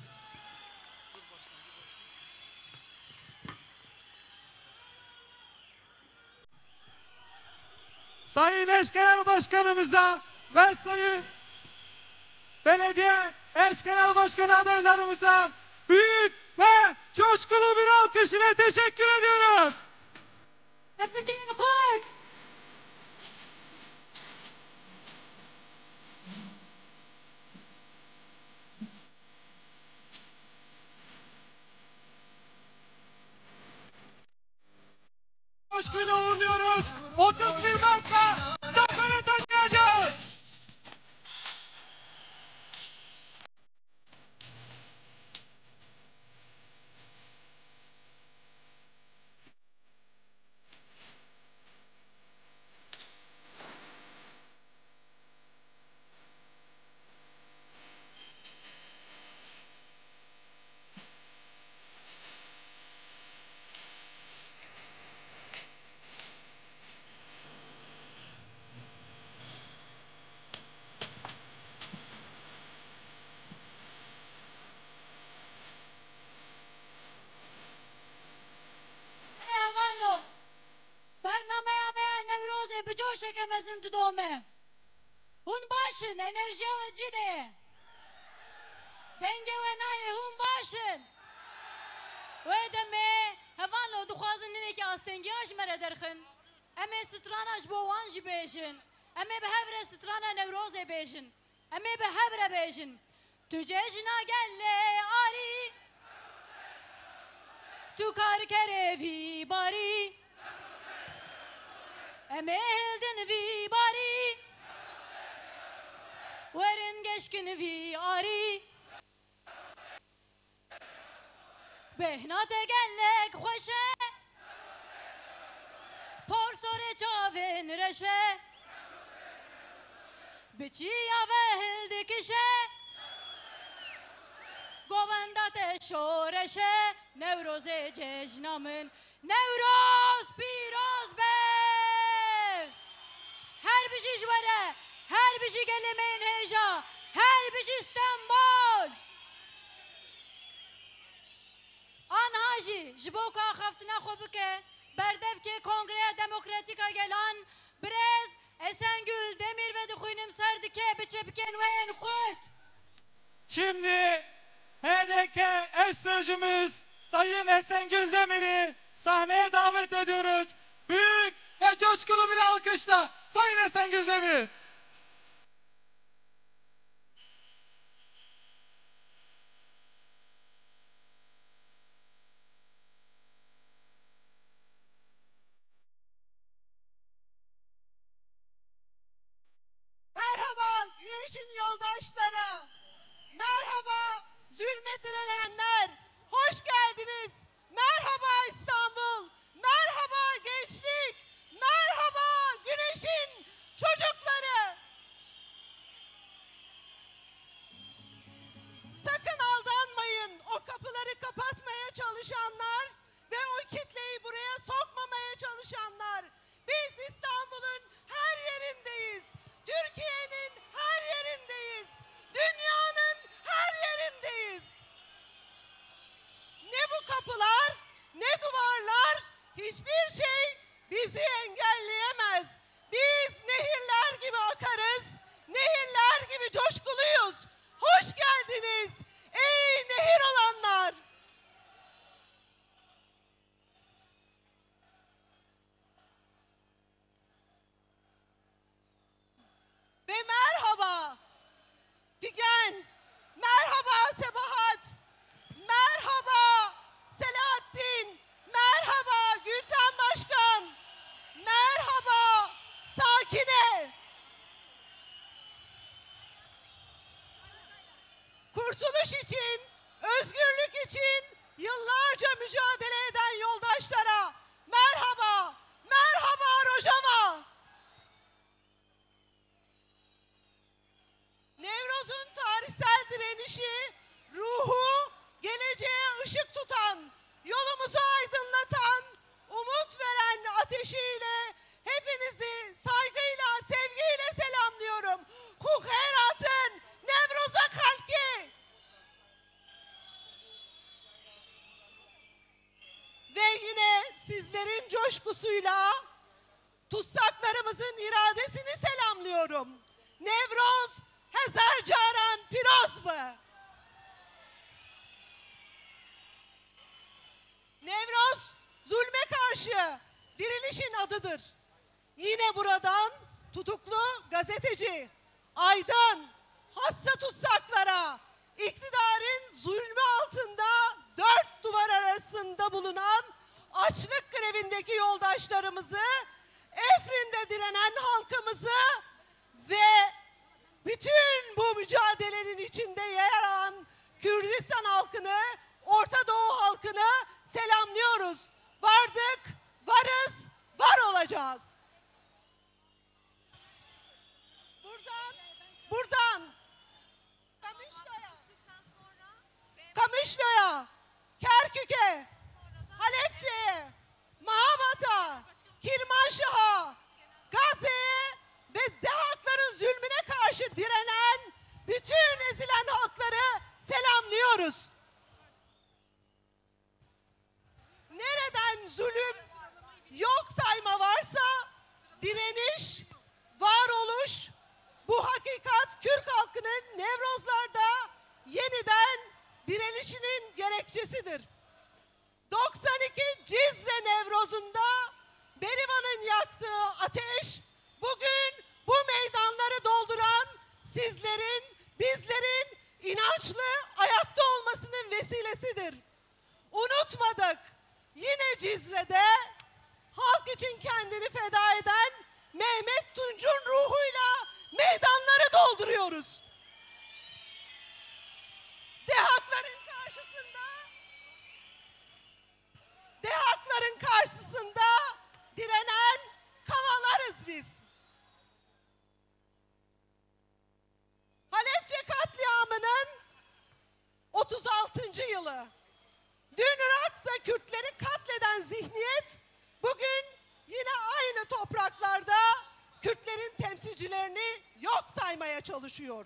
Sayın Eş Genel Başkanımıza ve Sayın Belediye Eş Genel Başkanı adaylarımıza büyük ve coşkulu bir alkış ile teşekkür ediyorum. Coşkuyla uğurluyoruz. otuz bir Mart'ta zafere taşıyacağız. Şekemezin tudome. Hun başın enerji ve cide. Denge ve naye hun başın. Ve deme hevanlo dukhazın nene ki astengiyaş mere derkhin. Eme stranaş bo wanji bejin. Eme be hevre strana nevroze bejin. Eme be hevre bejin. Tu cejna gelle ari. Tu kar kerevi bari. Emeldin vi bari, verin geçkin vi ari. Behnate gellek hoşe, porsore çavin reşe. Biçiya vehildi kişe, govendate şoreşe. Nevroze cejnamın, nevroz piroz be. Her bir şey jwere, her bir şey gelemeyin heja, her bir şey İstanbul. Anhaji, jboka haftina khobike, berdevke kongreye demokratika gelan, brez, Esengül, Demir ve dukhunim serdike, biçepken ve en khut. Şimdi H D K eş sözcümüz Sayın Esengül Demir'i sahneye davet ediyoruz. Büyük ve coşkulu bir alkışla Sayın Esengül Demir. Merhaba güneşin yoldaşları. Merhaba zulme direnenler. Hoş geldiniz. Merhaba coşkusuyla tutsaklarımızın iradesini selamlıyorum. Nevroz Hezar Caran Pirozbı. Nevroz zulme karşı dirilişin adıdır. Yine buradan tutuklu gazeteci, aydın, hassa tutsaklara, iktidarın zulmü altında dört duvar arasında bulunan açlık grevindeki yoldaşlarımızı, Efrin'de direnen halkımızı ve bütün bu mücadelenin içinde yer alan Kürdistan halkını, Orta Doğu halkını selamlıyoruz. Vardık, varız, var olacağız. Buradan, buradan Kamışlı'ya, Kamışlı'ya, Kerkük'e, Halepçe'ye, Mahabat'a, Kirmanşah'a, Gazze'ye ve DEHAK'ların zulmüne karşı direnen bütün ezilen halkları selamlıyoruz. Nereden zulüm, yok sayma varsa direniş, varoluş, bu hakikat Kürt halkının Nevrozlar'da yeniden direnişinin gerekçesidir. doksan iki Cizre Nevroz'unda Berivan'ın yaktığı ateş bugün bu meydanları dolduran sizlerin, bizlerin inançlı ayakta olmasının vesilesidir. Unutmadık, yine Cizre'de halk için kendini feda eden Mehmet Tunç'un ruhuyla meydanları dolduruyoruz. DEHAK'ların karşısında DEHAK'ların karşısında direnen kavalarız biz. Halepçe katliamının otuz altıncı yılı. Dün Irak'ta Kürtleri katleden zihniyet bugün yine aynı topraklarda Kürtlerin temsilcilerini yok saymaya çalışıyor.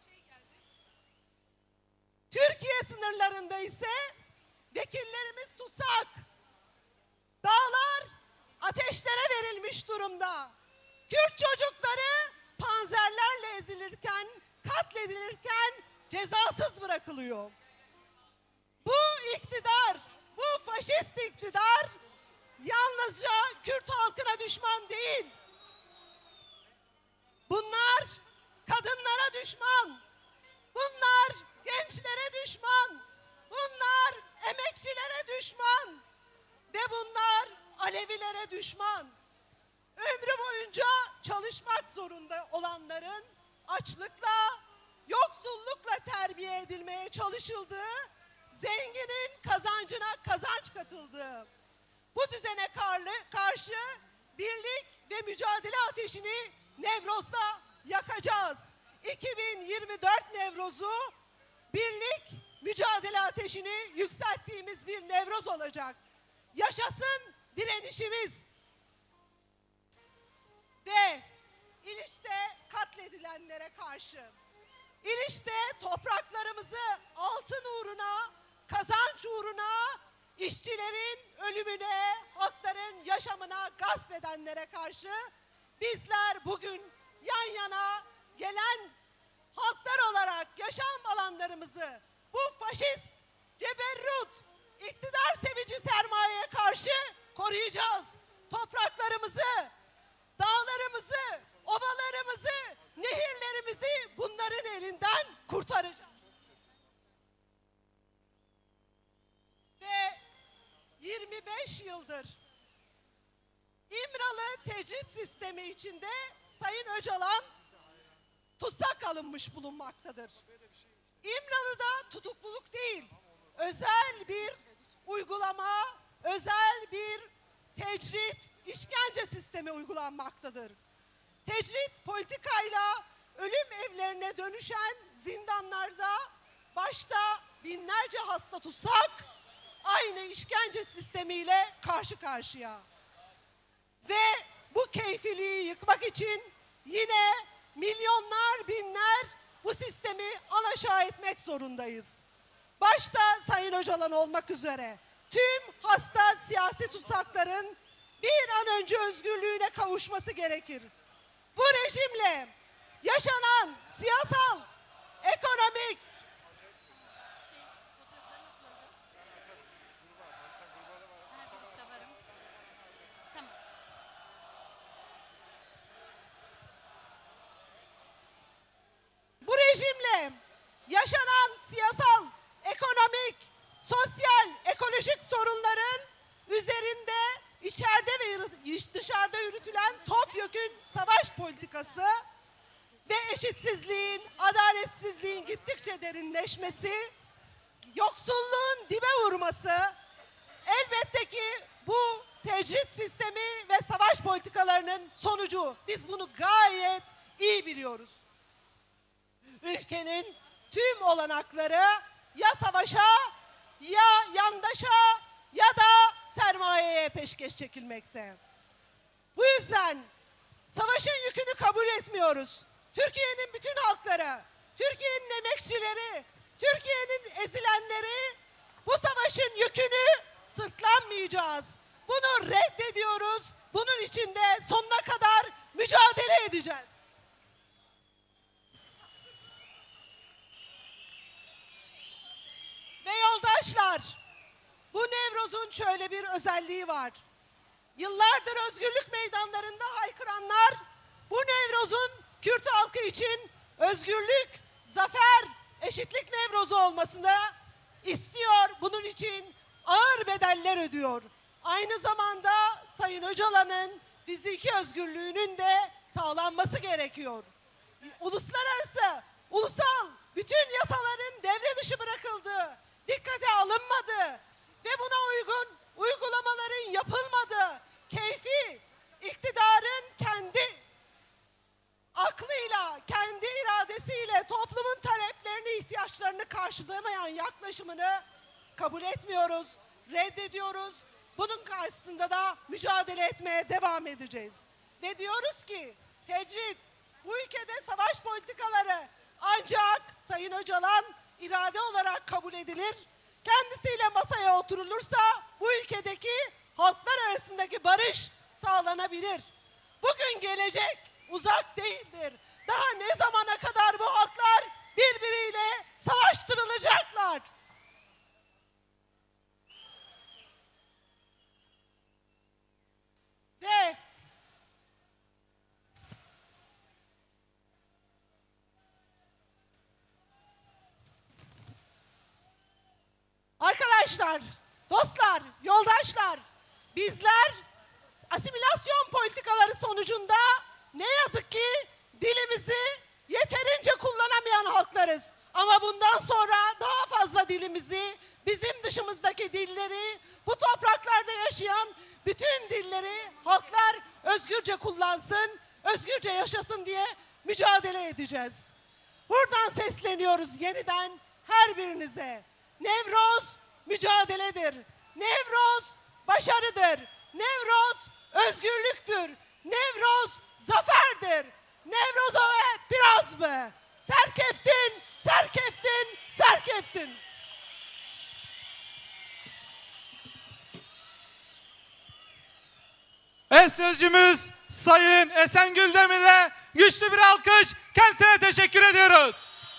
Türkiye sınırlarında ise vekillerimiz tutsak, dağlar ateşlere verilmiş durumda. Kürt çocukları panzerlerle ezilirken, katledilirken cezasız bırakılıyor. Bu iktidar, bu faşist iktidar yalnızca Kürt halkına düşman değil. Bunlar kadınlara düşman, bunlar gençlere düşman, bunlar emekçilere düşman ve bunlar Alevilere düşman. Ömrü boyunca çalışmak zorunda olanların açlıkla, yoksullukla terbiye edilmeye çalışıldığı, zenginin kazancına kazanç katıldığı bu düzene karşı birlik ve mücadele ateşini Nevroz'da yakacağız. iki bin yirmi dört Nevroz'u birlik mücadele ateşini yükselttiğimiz bir Nevroz olacak. Yaşasın direnişimiz. Ve İliç'te katledilenlere karşı, İliç'te topraklarımızı altın uğruna, kazanç uğruna, işçilerin ölümüne, halkların yaşamına gasp edenlere karşı bizler bugün yan yana gelen halklar olarak yaşam alanlarımızı bu faşist, ceberrut, iktidar sevici sermayeye karşı koruyacağız. Topraklarımızı, dağlarımızı, ovalarımızı, nehirlerimizi bunların elinden kurtaracağız. Ve yirmi beş yıldır İmralı tecrit sistemi içinde Sayın Öcalan tutsak alınmış bulunmaktadır. İmralı'da tutukluluk değil, özel bir uygulama, özel bir tecrit, işkence sistemi uygulanmaktadır. Tecrit politikayla ölüm evlerine dönüşen zindanlarda başta binlerce hasta tutsak aynı işkence sistemiyle karşı karşıya. Ve bu keyfiliği yıkmak için yine milyonlar, binler bu sistemi alaşağı etmek zorundayız. Başta Sayın Öcalan olmak üzere tüm hasta siyasi tutsakların bir an önce özgürlüğüne kavuşması gerekir. Bu rejimle yaşanan siyasal, ekonomik, bu rejimle yaşanan siyasal, ekonomik, sosyal, ekolojik sorunların üzerinde içeride ve dışarıda yürütülen topyekün savaş politikası ve eşitsizliğin, adaletsizliğin gittikçe derinleşmesi, yoksulluğun dibe vurması, elbette ki bu tecrit sistemi ve savaş politikalarının sonucu. Biz bunu gayet iyi biliyoruz. Ülkenin tüm olanakları ya savaşa, ya yandaşa, ya da sermayeye peşkeş çekilmekte. Bu yüzden savaşın yükünü kabul etmiyoruz. Türkiye'nin bütün halkları, Türkiye'nin emekçileri, Türkiye'nin ezilenleri bu savaşın yükünü sırtlanmayacağız. Bunu reddediyoruz. Bunun için de sonuna kadar mücadele edeceğiz. Ve yoldaşlar, bu Nevroz'un şöyle bir özelliği var. Yıllardır özgürlük meydanlarında haykıranlar bu Nevroz'un Kürt halkı için özgürlük, zafer, eşitlik Nevrozu olmasını istiyor. Bunun için ağır bedeller ödüyor. Aynı zamanda Sayın Öcalan'ın fiziki özgürlüğünün de sağlanması gerekiyor. Uluslararası, ulusal bütün yasaların devre dışı bırakıldığı, dikkate alınmadı ve buna uygun uygulamaların yapılmadığı, keyfi iktidarın kendi aklıyla, kendi iradesiyle toplumun taleplerini, ihtiyaçlarını karşılamayan yaklaşımını kabul etmiyoruz, reddediyoruz. Bunun karşısında da mücadele etmeye devam edeceğiz. Ve diyoruz ki tecrit, bu ülkede savaş politikaları ancak Sayın Öcalan irade olarak kabul edilir. Kendisiyle masaya oturulursa bu ülkedeki halklar arasındaki barış sağlanabilir. Bugün gelecek uzak değildir. Daha ne zamana kadar bu halklar birbiriyle savaştırılacaklar? Ve arkadaşlar, dostlar, yoldaşlar, bizler asimilasyon politikaları sonucunda ne yazık ki dilimizi yeterince kullanamayan halklarız. Ama bundan sonra daha fazla dilimizi, bizim dışımızdaki dilleri, bu topraklarda yaşayan bütün dilleri halklar özgürce kullansın, özgürce yaşasın diye mücadele edeceğiz. Buradan sesleniyoruz yeniden her birinize. Nevroz mücadeledir. Nevroz başarıdır. Nevroz özgürlüktür. Nevroz zaferdir. Nevroz ve biraz mı? Serkeftin, serkeftin, serkeftin. Eş sözcümüz Sayın Esengül Demir'e güçlü bir alkış, kendisine teşekkür ediyoruz.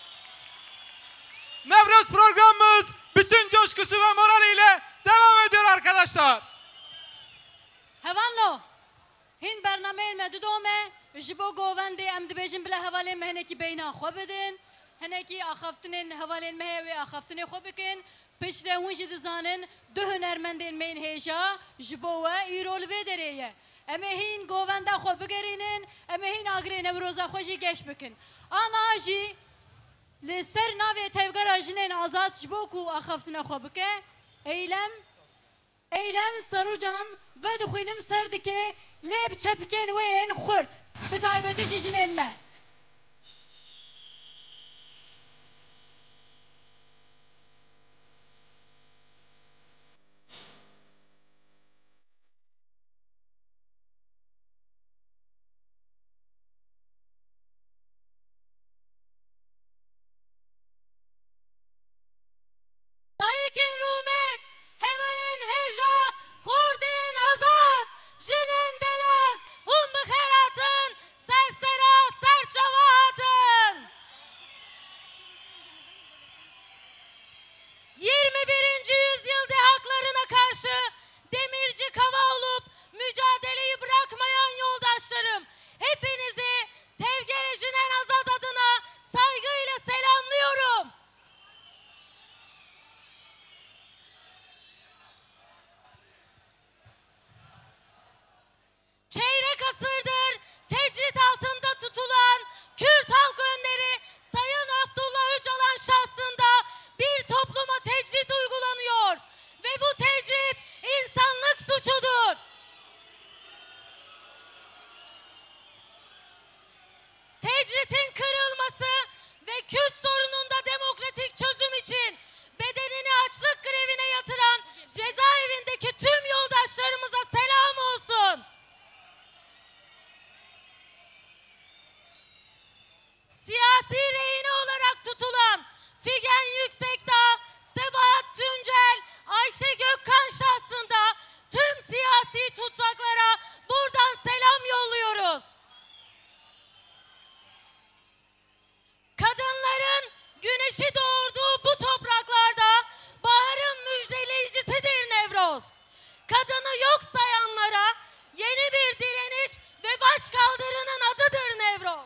Nevroz programımız bütün coşkusu ve moraliyle devam ediyor arkadaşlar. Hevanlo, hin bername medudome, jibo govende em dibejin bile havale mehneki beyna xwe bidin, heneki axaftinin havalen mehe ve axaftini xwe bikin, pişre hunji dizanin du hunermendin mein heja, jibo ve irol ve dereye. Eme hin govende xwe bigerinin, eme hin agre nevroza xwe jî geş bikin. Ana jî li ser navê tevgera jinên azad ji bo ku axaftine xwe bike, eylem eylem sarucan ve dixwînim ser dike lê bi çepikên wê yên xurt bi taybetî jî jinên me. Dayıkın rûmen hemenin heja xurdên azad ji tecritin kırılması ve Kürt sorununda demokratik çözüm için bedenini açlık grevine yatıran cezaevindeki tüm yoldaşlarımıza selam olsun. Siyasi rehine olarak tutulan Figen Yüksekdağ, Sebahat Tuncel, Ayşe Gökkan şahsında tüm siyasi tutsaklara buradan selam yolluyoruz. Kadınların güneşi doğurduğu bu topraklarda baharın müjdeleyicisidir Nevroz. Kadını yok sayanlara yeni bir direniş ve başkaldırının adıdır Nevroz.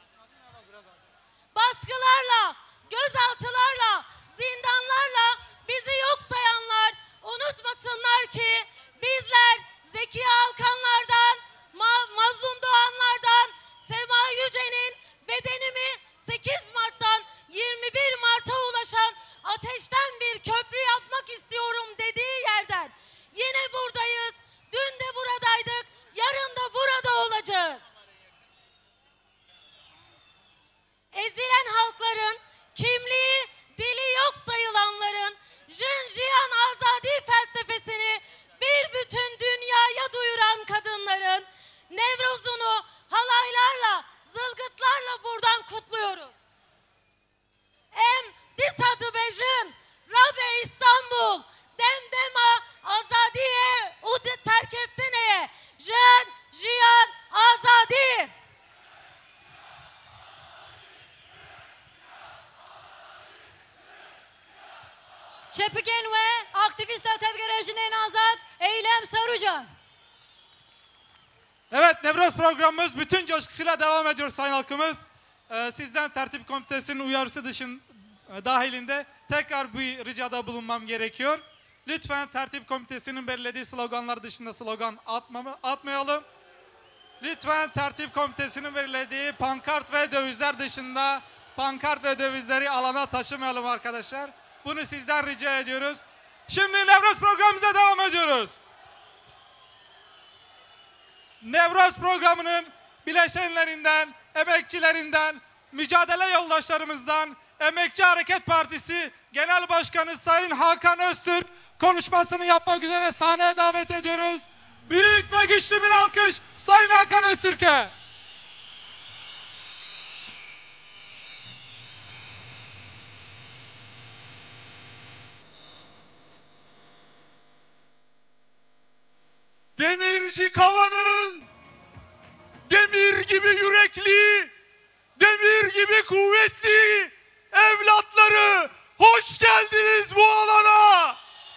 Baskılarla, gözaltılarla, zindanlarla bizi yok sayanlar unutmasınlar ki bizler Zeki Alkanlardan, Ma Mazlum Doğanlardan, Sema Yüce'nin bedenimi sekiz Mart'tan yirmi bir Mart'a ulaşan ateşten bir köprü yapmak istiyorum dediği yerden yine buradayız. Dün de buradaydık, yarın da burada olacağız. Ezilen halkların, kimliği, dili yok sayılanların, Jinjiyan azadi felsefesini bir bütün dünyaya duyuran kadınların Nevroz'unu halaylarla, zılgıtlarla buradan kutluyoruz. Em disadı bejin, Rabe İstanbul, demdema azadiye, ude serkeftineye, Jin Jiyan azadi. Çepiken ve aktivistler tebgerejinin azad Eylem Sarucan. Evet, Nevroz programımız bütün coşkusuyla devam ediyor sayın halkımız. Ee, sizden tertip komitesinin uyarısı dışın e, dahilinde tekrar bir ricada bulunmam gerekiyor. Lütfen tertip komitesinin belirlediği sloganlar dışında slogan atmamı, atmayalım. Lütfen tertip komitesinin belirlediği pankart ve dövizler dışında pankart ve dövizleri alana taşımayalım arkadaşlar. Bunu sizden rica ediyoruz. Şimdi Nevroz programımıza devam ediyoruz. Nevroz programının bileşenlerinden, emekçilerinden, mücadele yoldaşlarımızdan Emekçi Hareket Partisi Genel Başkanı Sayın Hakan Öztürk konuşmasını yapmak üzere sahneye davet ediyoruz. Büyük ve güçlü bir alkış Sayın Hakan Öztürk'e. Demirci Kava'nın demir gibi yürekli, demir gibi kuvvetli evlatları hoş geldiniz bu alana.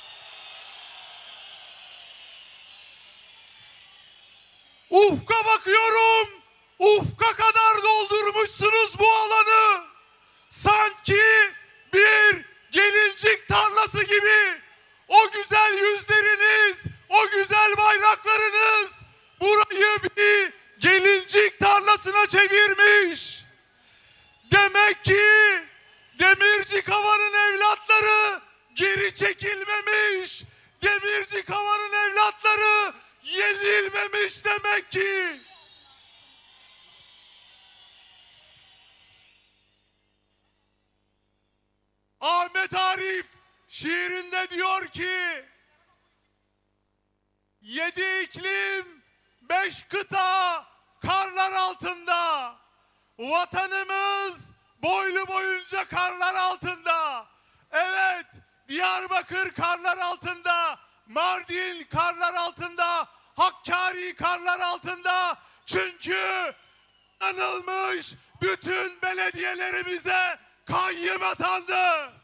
Ufka bakıyorum, ufka kadar doldurmuşsunuz bu alanı. Sanki bir gelincik tarlası gibi o güzel yüzleriniz, o güzel bayraklarınız burayı bir gelincik tarlasına çevirmiş. Demek ki Demirci Kava'nın evlatları geri çekilmemiş. Demirci Kava'nın evlatları yenilmemiş demek ki. Ahmet Arif şiirinde diyor ki yedi iklim, beş kıta karlar altında. Vatanımız boylu boyunca karlar altında. Evet, Diyarbakır karlar altında. Mardin karlar altında. Hakkari karlar altında. Çünkü anılmış bütün belediyelerimize kayyım atandı.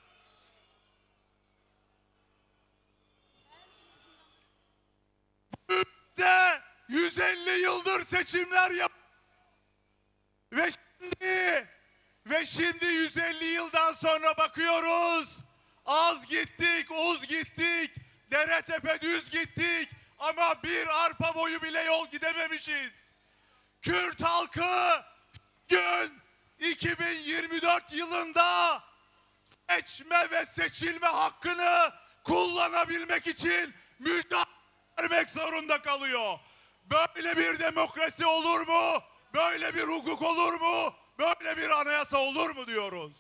De yüz elli yıldır seçimler yap ve şimdi ve şimdi yüz elli yıldan sonra bakıyoruz, az gittik, uz gittik, dere tepe düz gittik ama bir arpa boyu bile yol gidememişiz. Kürt halkı gün iki bin yirmi dört yılında seçme ve seçilme hakkını kullanabilmek için mücadele vermek zorunda kalıyor. Böyle bir demokrasi olur mu? Böyle bir hukuk olur mu? böyle bir anayasa olur mu diyoruz.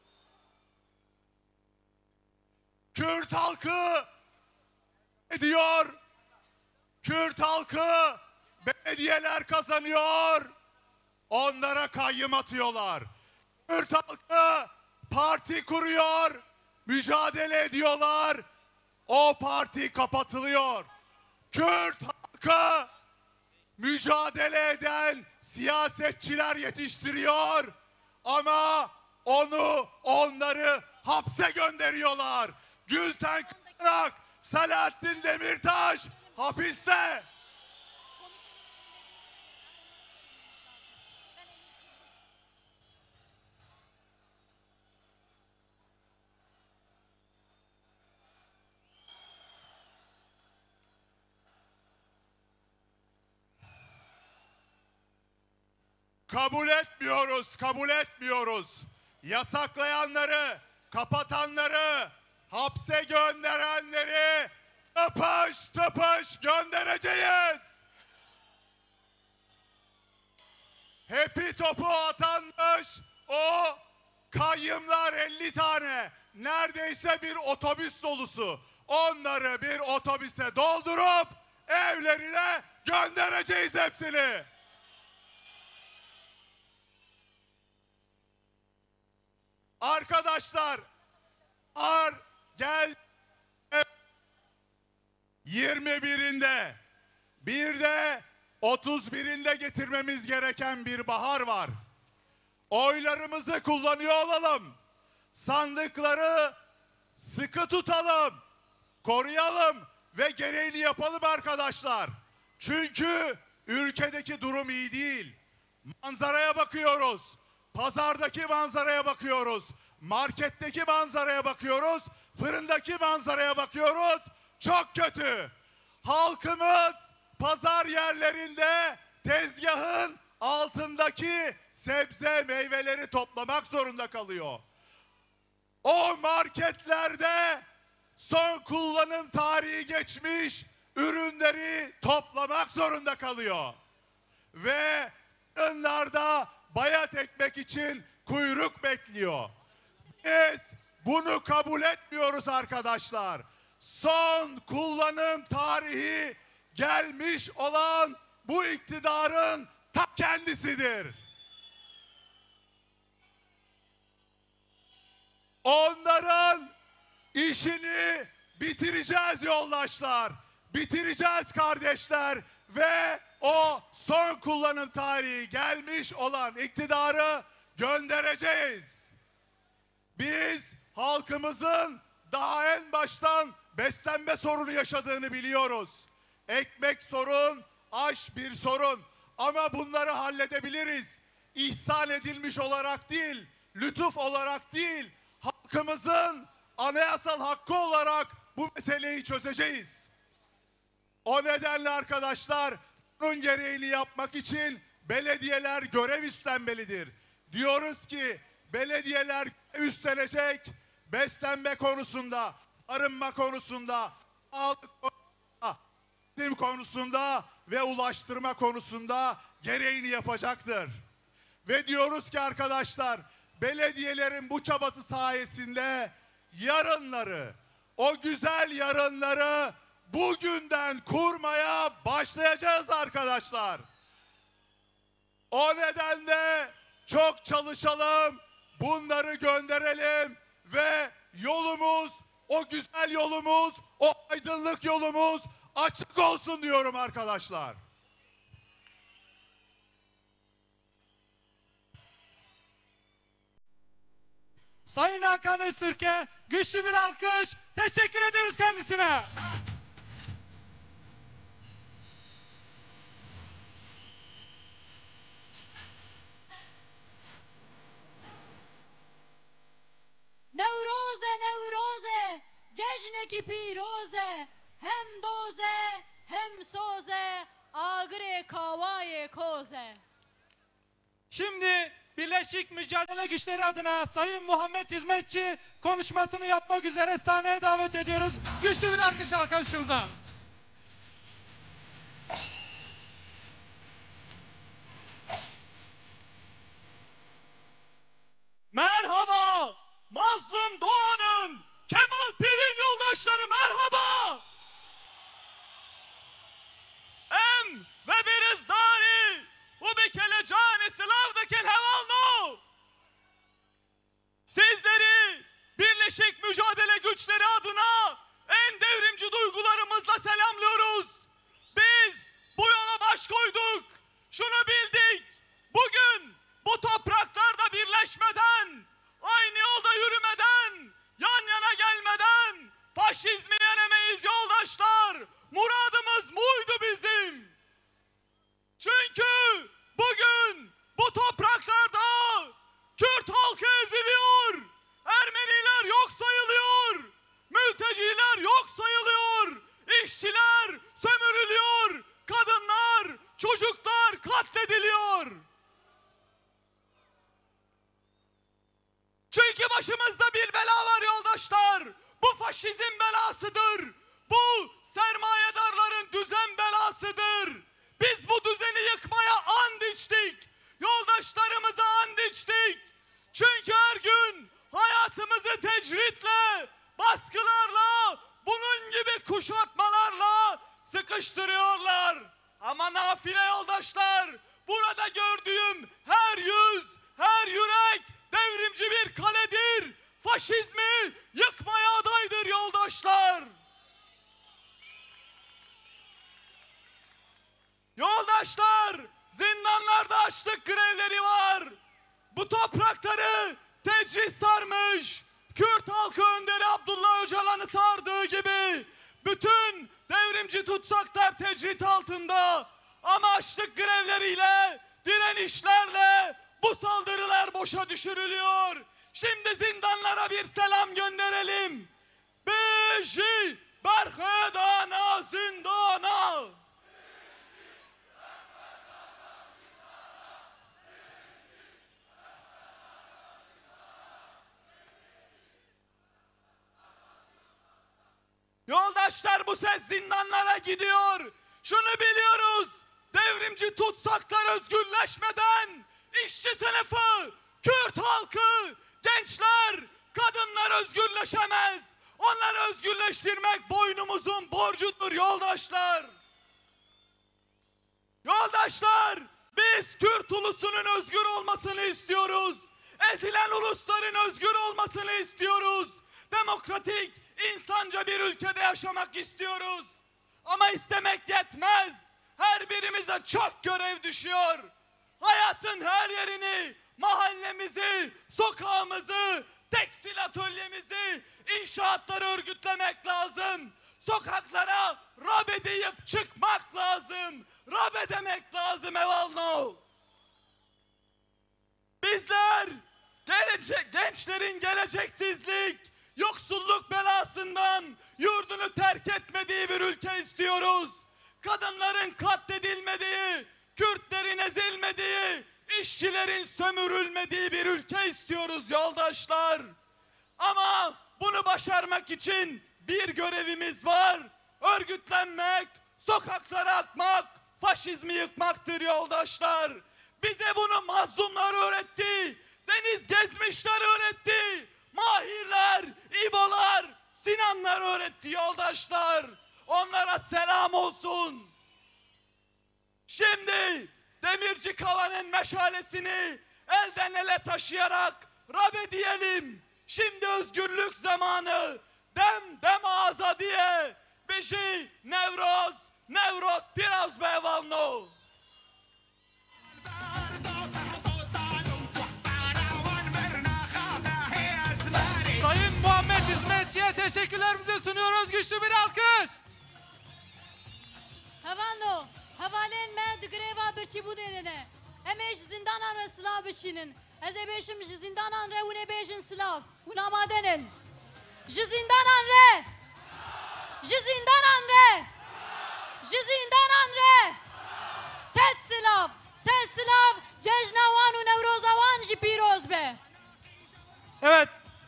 Kürt halkı diyor, Kürt halkı belediyeler kazanıyor, onlara kayyım atıyorlar. Kürt halkı parti kuruyor, mücadele ediyorlar, o parti kapatılıyor. Kürt halkı mücadele eden siyasetçiler yetiştiriyor ama onu, onları hapse gönderiyorlar. Gülten Kırak, Selahattin Demirtaş hapiste. Kabul etmiyoruz, kabul etmiyoruz. Yasaklayanları, kapatanları, hapse gönderenleri tıpış tıpış göndereceğiz. Hepi topu atanmış o kayyımlar elli tane, neredeyse bir otobüs dolusu. Onları bir otobüse doldurup evlerine göndereceğiz hepsini. Arkadaşlar, ar gel yirmi birinde, bir de otuz birinde getirmemiz gereken bir bahar var. Oylarımızı kullanıyor olalım. Sandıkları sıkı tutalım, koruyalım ve gereğini yapalım arkadaşlar. Çünkü ülkedeki durum iyi değil. Manzaraya bakıyoruz. Pazardaki manzaraya bakıyoruz. Marketteki manzaraya bakıyoruz. Fırındaki manzaraya bakıyoruz. Çok kötü. Halkımız pazar yerlerinde tezgahın altındaki sebze meyveleri toplamak zorunda kalıyor. O marketlerde son kullanım tarihi geçmiş ürünleri toplamak zorunda kalıyor. Ve fırınlarda bayat ekmek için kuyruk bekliyor. Biz bunu kabul etmiyoruz arkadaşlar. Son kullanım tarihi gelmiş olan bu iktidarın ta kendisidir. Onların işini bitireceğiz yoldaşlar. Bitireceğiz kardeşler ve o son kullanım tarihi gelmiş olan iktidarı göndereceğiz. Biz halkımızın daha en baştan beslenme sorunu yaşadığını biliyoruz. Ekmek sorun, aş bir sorun ama bunları halledebiliriz. İhsan edilmiş olarak değil, lütuf olarak değil, halkımızın anayasal hakkı olarak bu meseleyi çözeceğiz. O nedenle arkadaşlar, bunun gereğini yapmak için belediyeler görev üstlenmelidir. Diyoruz ki belediyeler görev üstlenecek, beslenme konusunda, arınma konusunda, sağlık konusunda, eğitim konusunda ve ulaştırma konusunda gereğini yapacaktır. Ve diyoruz ki arkadaşlar, belediyelerin bu çabası sayesinde yarınları, o güzel yarınları bugünden kurmaya başlayacağız arkadaşlar. O nedenle çok çalışalım, bunları gönderelim ve yolumuz, o güzel yolumuz, o aydınlık yolumuz açık olsun diyorum arkadaşlar. Sayın Hakan Öztürk'e güçlü bir alkış. Teşekkür ediyoruz kendisine. Nevroze Nevroze Cejneki piroze hem doze hem soze agre kavaye koze. Şimdi Birleşik Mücadele Güçleri adına Sayın Muhammed Hizmetçi konuşmasını yapmak üzere sahneye davet ediyoruz. Güçlü bir alkış arkadaşımıza. Çünkü başımızda bir bela var yoldaşlar. Bu faşizm belasıdır. Bu sermayedarların düzen belasıdır. Biz bu düzeni yıkmaya and içtik. Yoldaşlarımıza and içtik. Çünkü her gün hayatımızı tecritle, baskılarla, bunun gibi kuşatmalarla sıkıştırıyorlar. Ama nafile yoldaşlar, burada gördüğüm her yüz, her yürek devrimci bir kaledir. Faşizmi yıkmaya adaydır yoldaşlar. Yoldaşlar, zindanlarda açlık grevleri var. Bu toprakları tecrit sarmış. Kürt halkı önderi Abdullah Öcalan'ı sardığı gibi bütün devrimci tutsaklar tecrit altında. Ama açlık grevleriyle, direnişlerle bu saldırılar boşa düşürülüyor. Şimdi zindanlara bir selam gönderelim. Beşi Berhedana zindana. Yoldaşlar, bu ses zindanlara gidiyor. Şunu biliyoruz. Devrimci tutsaklar özgürleşmeden işçi sınıfı, Kürt halkı, gençler, kadınlar özgürleşemez. Onları özgürleştirmek boynumuzun borcudur yoldaşlar. Yoldaşlar, biz Kürt ulusunun özgür olmasını istiyoruz. Ezilen ulusların özgür olmasını istiyoruz. Demokratik, insanca bir ülkede yaşamak istiyoruz. Ama istemek yetmez. Her birimize çok görev düşüyor. Hayatın her yerini, mahallemizi, sokağımızı, tekstil atölyemizi, inşaatları örgütlemek lazım. Sokaklara rabe deyip çıkmak lazım. Rabe demek lazım evalno. Bizler gelecek, gençlerin geleceksizlik, yoksulluk belasından yurdunu terk etmediği bir ülke istiyoruz. Kadınların katledilmediği, Kürtlerin ezilmediği, işçilerin sömürülmediği bir ülke istiyoruz yoldaşlar. Ama bunu başarmak için bir görevimiz var. Örgütlenmek, sokaklara akmak, faşizmi yıkmaktır yoldaşlar. Bize bunu mazlumlar öğretti, deniz gezmişler öğretti. Mahirler, İbolar, Sinanlar öğretti yoldaşlar. Onlara selam olsun. Şimdi Demirci Kalan'ın meşalesini elden ele taşıyarak Rabe diyelim. Şimdi özgürlük zamanı. Dem dem azadiye. Beşi Nevroz, Nevroz Piraz Bevalno. Sayın Muhammed Hizmetçi'ye teşekkürlerimizi sunuyoruz. Güçlü bir alkış. Havano, havalen me digreva birçi bu dedene. Emeş zindanan re sılav bişinin. Eze beşim zindanan re une beşin sılav. Una madenin. Zindanan re. Zindanan re. Zindanan re. Set sılav. Set sılav. Cejnavan u nevrozavan ji piroz be. Evet.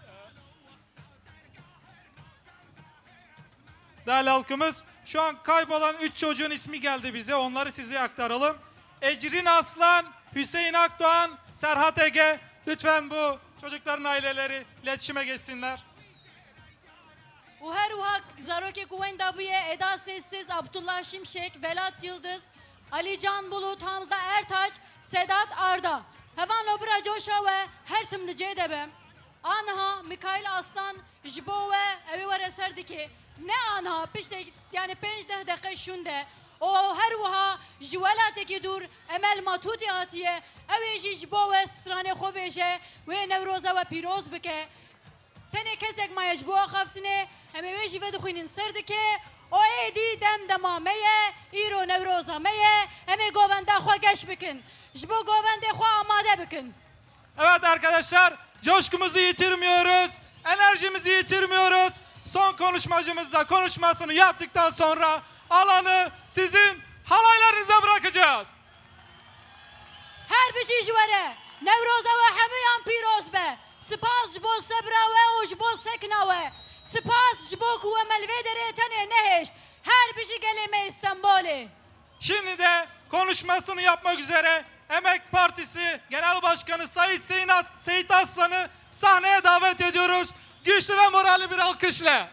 Değerli halkımız, şu an kaybolan üç çocuğun ismi geldi bize. Onları size aktaralım. Ecrin Aslan, Hüseyin Akdoğan, Serhat Ege. Lütfen bu çocukların aileleri iletişime geçsinler. U her uha Zarokê ku wen dabûye Eda Sessiz, Abdullah Şimşek, Velat Yıldız, Ali Can Bulut, Hamza Ertaç, Sedat Arda. Hevan obra coşa ve her tim dicê de be. Anha Mikail Aslan ji bo we ew ê were ser dike. Ne anha piştek yani pênc deh deqe şunde. O her wiha ji welatekî dur Emel Matûtî hatiye. Ew ê jî ji bo we stranê xwe bêje wê Newroza we pîroz bike. Tenê kesek maye ji bo xeftine em ê wê jî vedixwînin ser dike. O êdî dem dema me ye, îro Newroza me ye. Em ê govenda xwe geş bikin. Ji bo govendê xwe amade bikin. Evet arkadaşlar, coşkumuzu yitirmiyoruz, enerjimizi yitirmiyoruz. Son konuşmacımızla konuşmasını yaptıktan sonra alanı sizin halaylarınıza bırakacağız. Her bir şey were. Newroza ve hemiyan pîroz be. سپاس ji bo sebra we û ji bo sekna we. Spas ji bo ku we melvê derê tenê nehêşt. Her bijî gelê me İstanbulê. Şimdi de konuşmasını yapmak üzere Emek Partisi Genel Başkanı Sayın Seyit Aslan'ı sahneye davet ediyoruz. Güçlü ve moralli bir alkışla.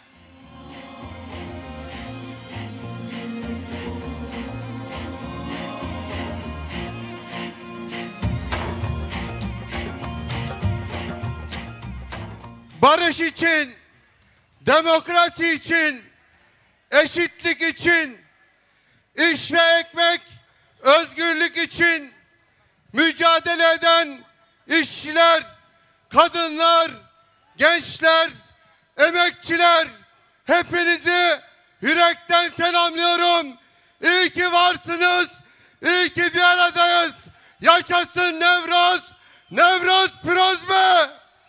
Barış için, demokrasi için, eşitlik için, iş ve ekmek, özgürlük için mücadele eden işçiler, kadınlar, gençler, emekçiler, hepinizi yürekten selamlıyorum. İyi ki varsınız, iyi ki bir aradayız. Yaşasın Nevroz, Nevroz Pirozbe.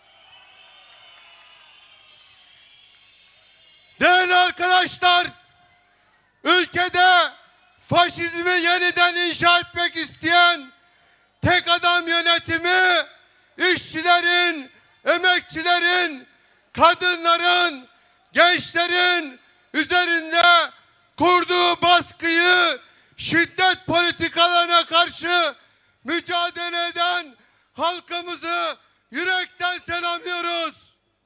Değerli arkadaşlar, ülkede faşizmi yeniden inşa etmek isteyen tek adam yönetimi, işçilerin, emekçilerin, kadınların, gençlerin üzerinde kurduğu baskıyı, şiddet politikalarına karşı mücadele eden halkımızı yürekten selamlıyoruz.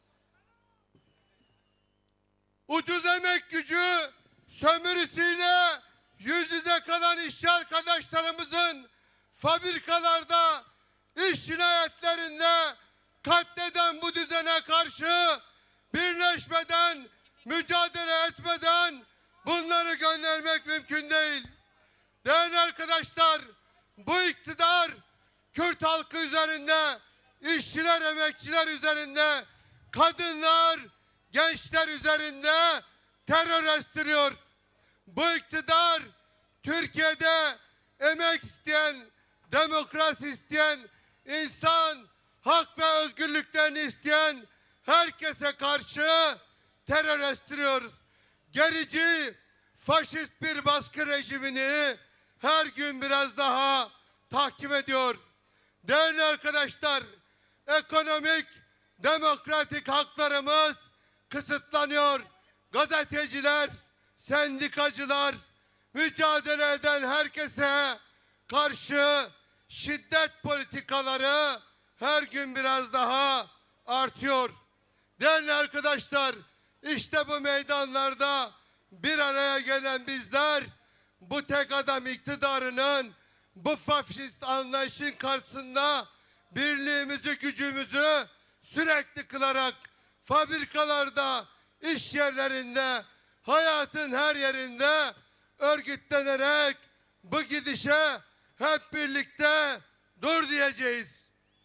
Ucuz emek gücü sömürüsüyle yüz yüze kalan işçi arkadaşlarımızın fabrikalarda, iş cinayetlerinde katleden bu düzene karşı birleşmeden, mücadele etmeden bunları göndermek mümkün değil. Değerli arkadaşlar, bu iktidar Kürt halkı üzerinde, işçiler, emekçiler üzerinde, kadınlar, gençler üzerinde terör estiriyor. Bu iktidar Türkiye'de emek isteyen, demokrasi isteyen, insan hak ve özgürlüklerini isteyen herkese karşı terör estiriyor. Gerici, faşist bir baskı rejimini her gün biraz daha takip ediyor. Değerli arkadaşlar, ekonomik, demokratik haklarımız kısıtlanıyor. Gazeteciler, sendikacılar, mücadele eden herkese karşı şiddet politikaları her gün biraz daha artıyor. Değerli arkadaşlar, işte bu meydanlarda bir araya gelen bizler bu tek adam iktidarının bu faşist anlayışın karşısında birliğimizi, gücümüzü sürekli kılarak fabrikalarda, iş yerlerinde, hayatın her yerinde örgütlenerek bu gidişe hep birlikte dur diyeceğiz.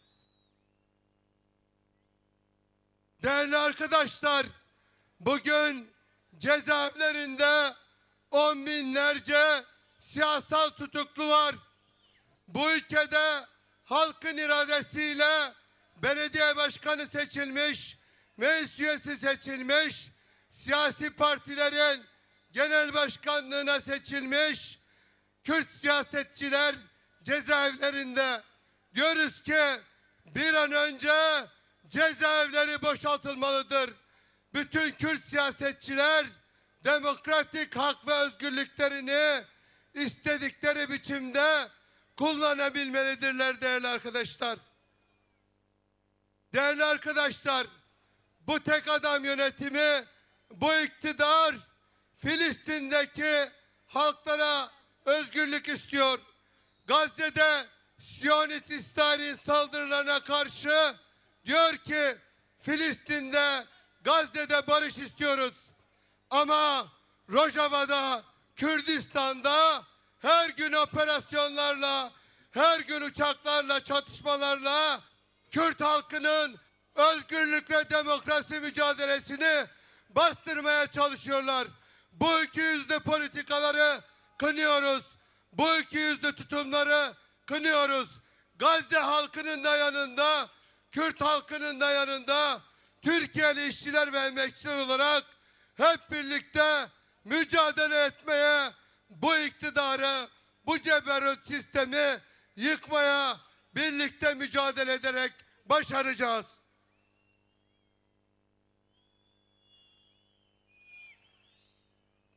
Değerli arkadaşlar, bugün cezaevlerinde on binlerce siyasal tutuklu var. Bu ülkede halkın iradesiyle belediye başkanı seçilmiş, meclis üyesi seçilmiş, siyasi partilerin genel başkanlığına seçilmiş Kürt siyasetçiler cezaevlerinde. Diyoruz ki bir an önce cezaevleri boşaltılmalıdır. Bütün Kürt siyasetçiler demokratik hak ve özgürlüklerini istedikleri biçimde kullanabilmelidirler değerli arkadaşlar. Değerli arkadaşlar, bu tek adam yönetimi, bu iktidar Filistin'deki halklara özgürlük istiyor. Gazze'de Siyonist İsrail'in saldırılarına karşı diyor ki Filistin'de, Gazze'de barış istiyoruz. Ama Rojava'da, Kürdistan'da her gün operasyonlarla, her gün uçaklarla, çatışmalarla Kürt halkının özgürlük ve demokrasi mücadelesini bastırmaya çalışıyorlar. Bu ikiyüzlü politikaları kınıyoruz. Bu ikiyüzlü tutumları kınıyoruz. Gazze halkının da yanında, Kürt halkının da yanında, Türkiye'li işçiler ve emekçiler olarak hep birlikte mücadele etmeye, bu iktidarı, bu ceberut sistemi yıkmaya birlikte mücadele ederek başaracağız.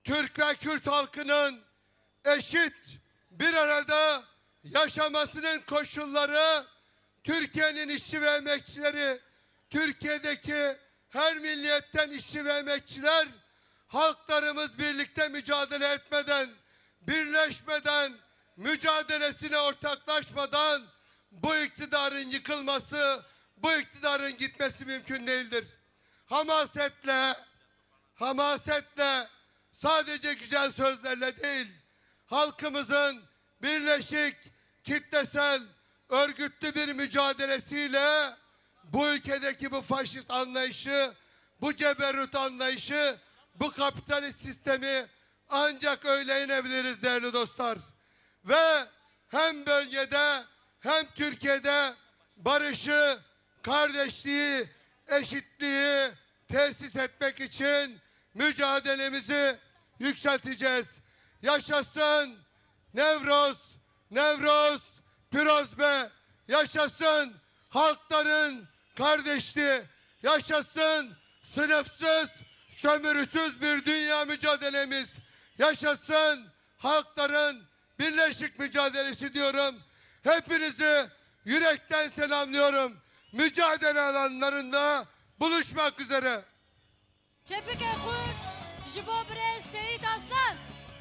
Türk ve Kürt halkının eşit bir arada yaşamasının koşulları, Türkiye'nin işçi ve emekçileri, Türkiye'deki her milliyetten işçi ve emekçiler, halklarımız birlikte mücadele etmeden, birleşmeden, mücadelesine ortaklaşmadan bu iktidarın yıkılması, bu iktidarın gitmesi mümkün değildir. Hamasetle, hamasetle, sadece güzel sözlerle değil, halkımızın birleşik, kitlesel, örgütlü bir mücadelesiyle bu ülkedeki bu faşist anlayışı, bu ceberrut anlayışı, bu kapitalist sistemi ancak öyle yenebiliriz değerli dostlar. Ve hem bölgede hem Türkiye'de barışı, kardeşliği, eşitliği tesis etmek için mücadelemizi yükselteceğiz. Yaşasın Nevroz, Nevroz, Pirozbe, yaşasın halkların kardeşliği, yaşasın sınıfsız, sömürüsüz bir dünya mücadelemiz, yaşasın halkların birleşik mücadelesi diyorum. Hepinizi yürekten selamlıyorum. Mücadele alanlarında buluşmak üzere. Çepike Kurt, Jibobre Seyit Aslan.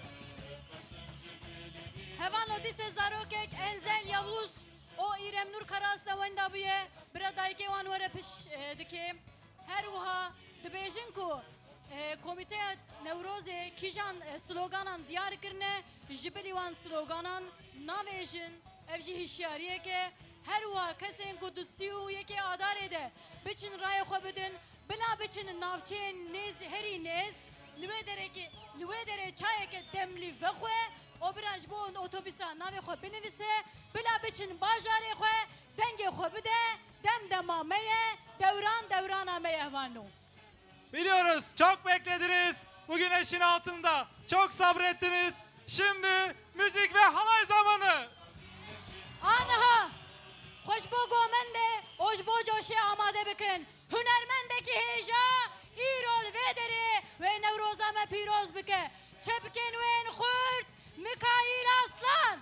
Hevan Odise Zarokek, Enzel Yavuz, o İrem Nur Karasla Vendabuye, Bradayke Wan Wara Piş dike. Her uha dibêjin ku komite Newrozê kîjan sloganan diyar kirine, ji bilî wan sloganan navêjin, ev jî hişyariyeke her uha kesên ku du sî û yekê adarê de biçin rayê xwe bidin, bila biçin navçeyên nêz herî nêz, li wê derekê li wê derê çayeke demlî vexwe, o bira ji bo otobîsa navê xwe binivîse, bila biçin bajarê xwe dengê xwe bide, dem dema me ye, devran devrana me ehvanu. Biliyoruz, çok beklediniz. Bugün eşin altında çok sabrettiniz. Şimdi müzik ve halay zamanı. Anha, hoş bo gomende, hoş bo coşe amade bikin. Hünermendeki heja, İrol vederi ve Nevrozame piroz bike. Çepken ve Kurt, Mikail Aslan.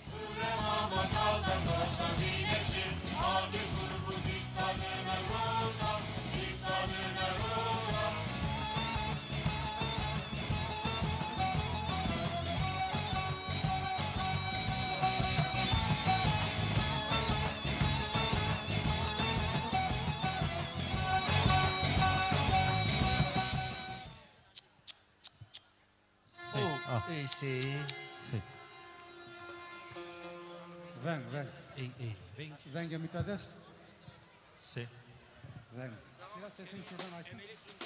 Eh, sì. Sì. Venga, venga. Ehi, ehi, venga. Venga a metà destra. Sì. Venga. Biraz sesini şuradan açın.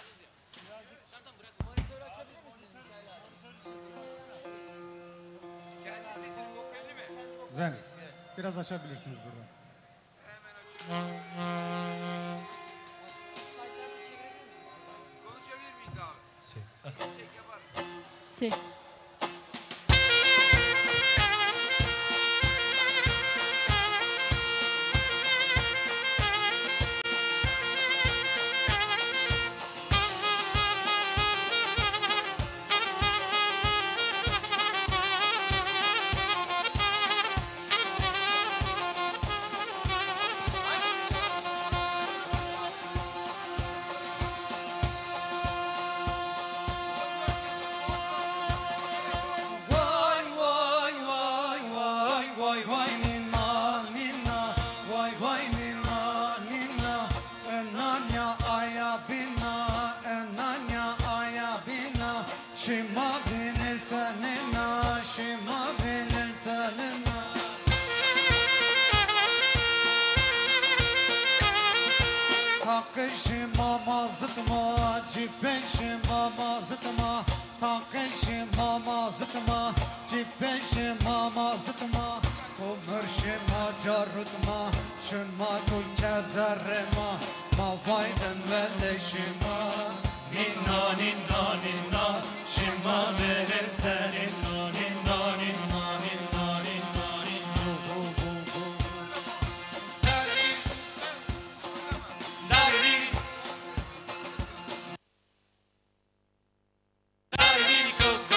Venga. Biraz açabilirsiniz buradan. Konuşabilir miyiz abi? Sì. Çek yapar. Si. Takışıma zıtma, cipeşima zıtma, takışıma zıtma, cipeşima zıtma, kumurşima carutma, şunma kul kezerrema, mavaydın velleşima, ninna ninna ninna, şima verir senin, ninna ninna ninna ninna ninna. Dai, vieni con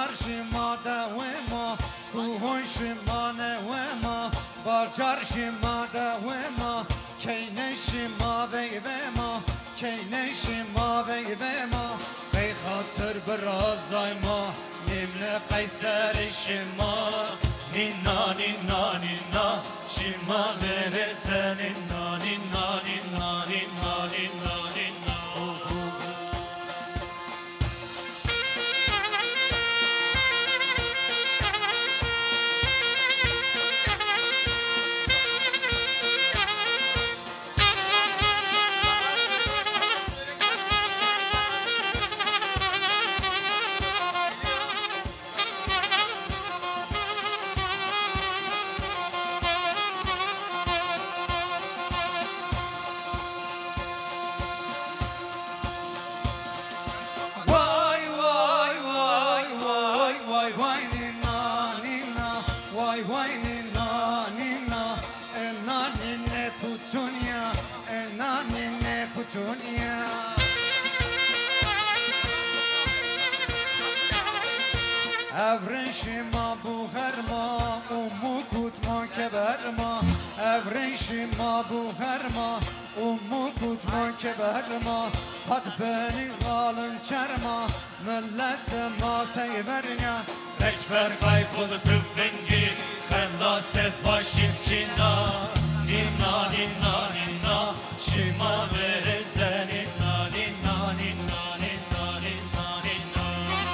Barcar şima devema Kuhun şima nevema Barcar şima devema Keyne şima veydema Keyne şima veydema Bey hatır birazayma Nimle kayser şima Ninna ninna ninna Şima verese ninna ninna ninna ninna ninna ninna Evrişima bu herma Ummu kutma keberma Evrişima bu herma Ummu kutma keberma Hat beni alın çerma Millet zema seyvernya Reçber kayboldu tüfengi Kendase faşist Çin'a Ninna ninna ninna Şima verese ninna ninna ninna ninna ninna ninna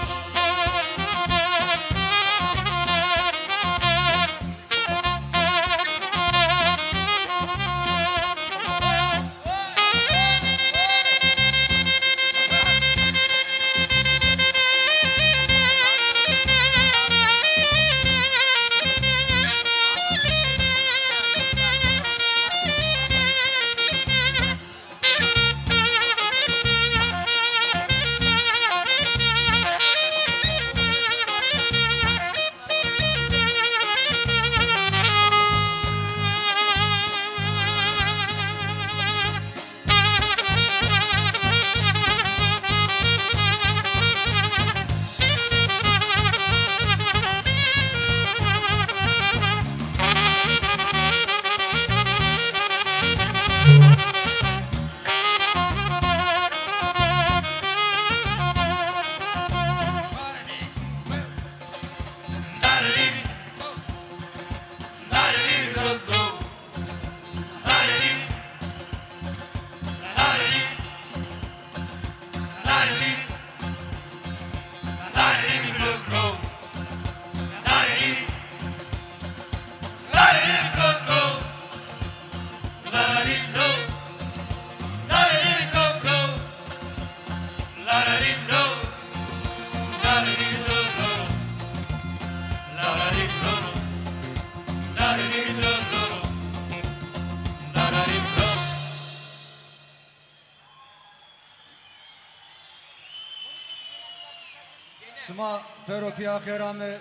Sma Feropiya Kheramı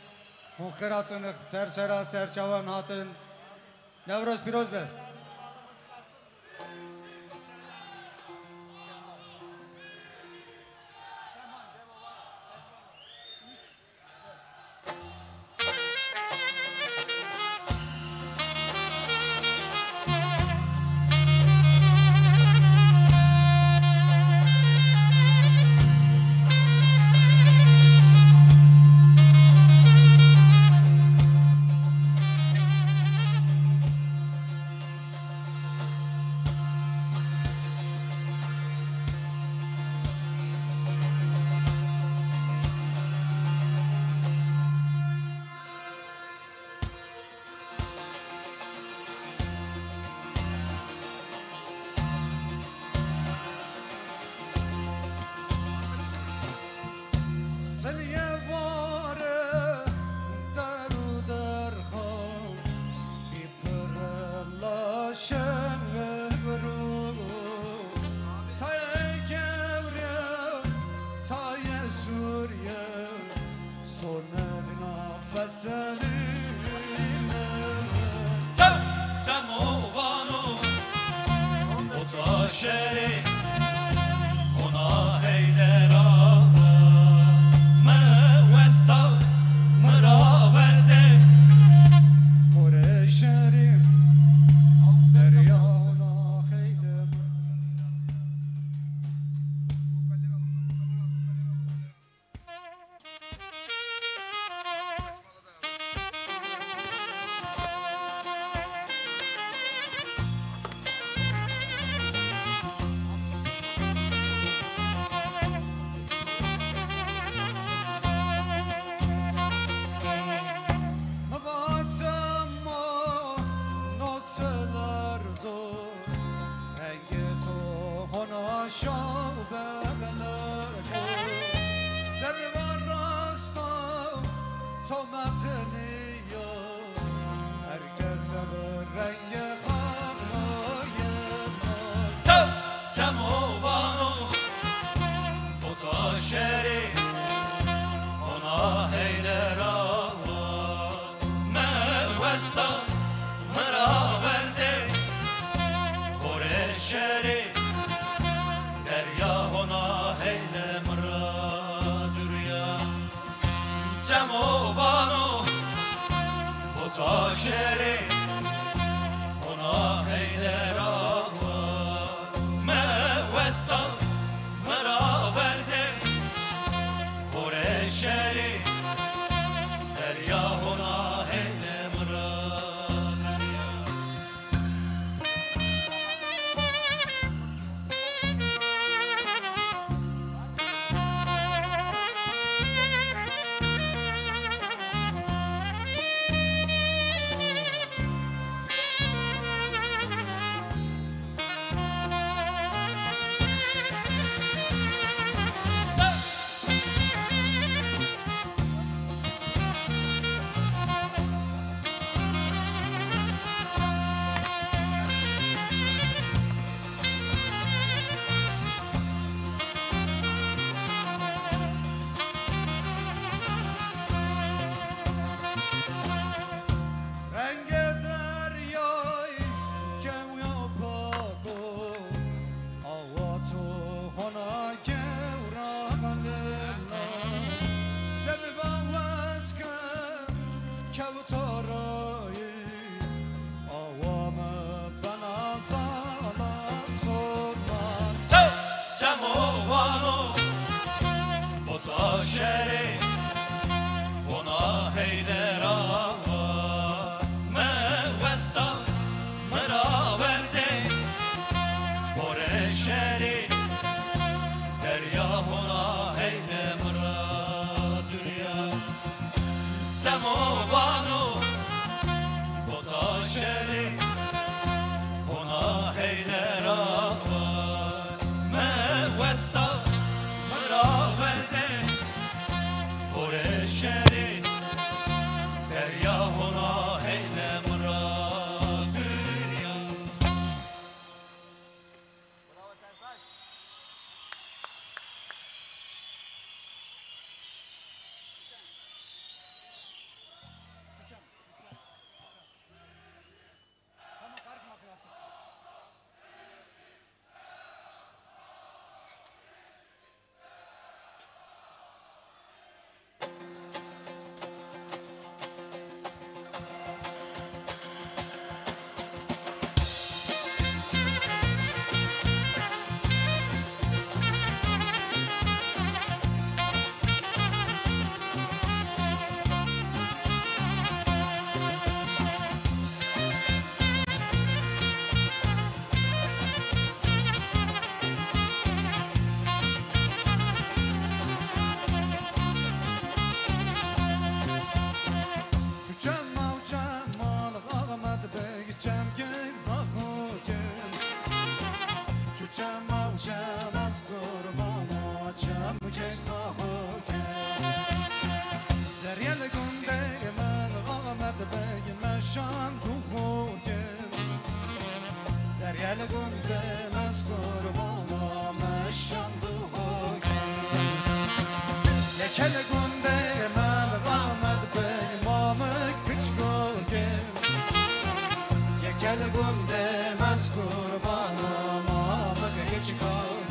Mukhıratını Sersera Serçavan Hatın Nevroz Piroz Bey Ona heyler ağa, me west شاو بغلق زربان راستا تو متنی یا herkes bir rengi Cemovano Otaşeri Ona heyler Allah Mevesta Meraverdi Koreşeri Derya ona heyle mıradır ya Cemovano Otaşeri Ona heyler Allah Mevesta Meraverdi Koreşeri Derya ona heyle mıradır ya Cemovano Otaşeri Ona heyler Allah Mevesta Meraverdi Koreşeri Derya ona heyle mıradır ya Cemovano Otaşeri Ona heyler Allah Mevesta Meraverdi Koreşeri Derya ona heyle mıradır ya شان بخوریم زریل گنده مذکور بالا مشان بخوریم یکل گنده من آمد به امام کچگویم یکل گنده مذکور بالا امام کچگویم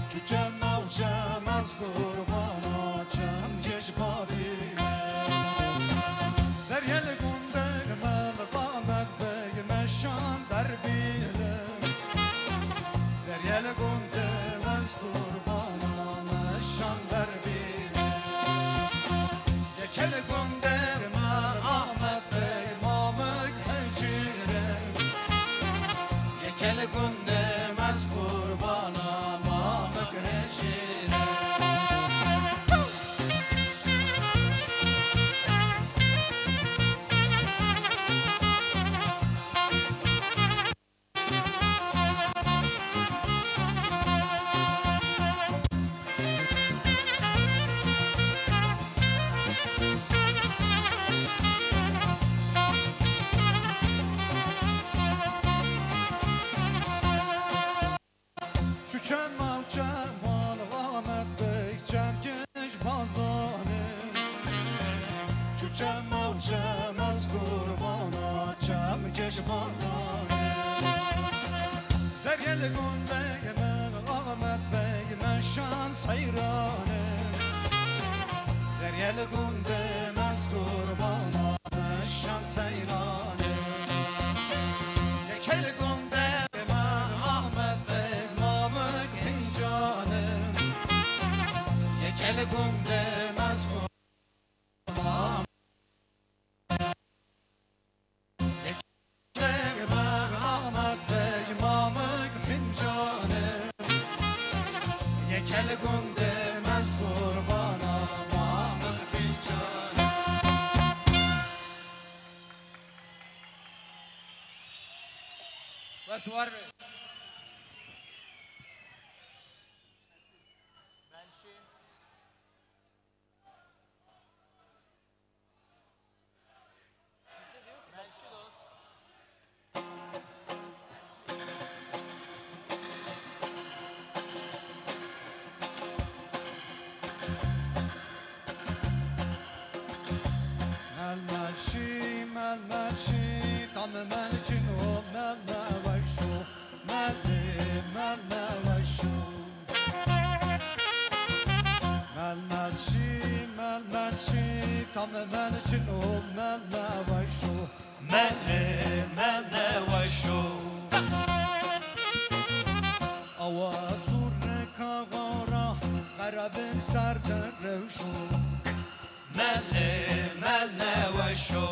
Cem av cem az kurban cem geç babi Çuçem avcem az kurbana çem keş mazane Zeryel gündeyime Ahmet beyime şan seyrane Zeryel gündeyime az kurbana şan seyrane Yekel gündeyime Ahmet beyim amık hincane Yekel gündeyime az kurbana بس ورد ململشی ململشی تام ملچینو ملموشو ملی ملموشو ململشی ململشی تام ملچینو ملموشو ملی ملموشو آوازور کاغارا قربن سر در روشو ملی ملموشو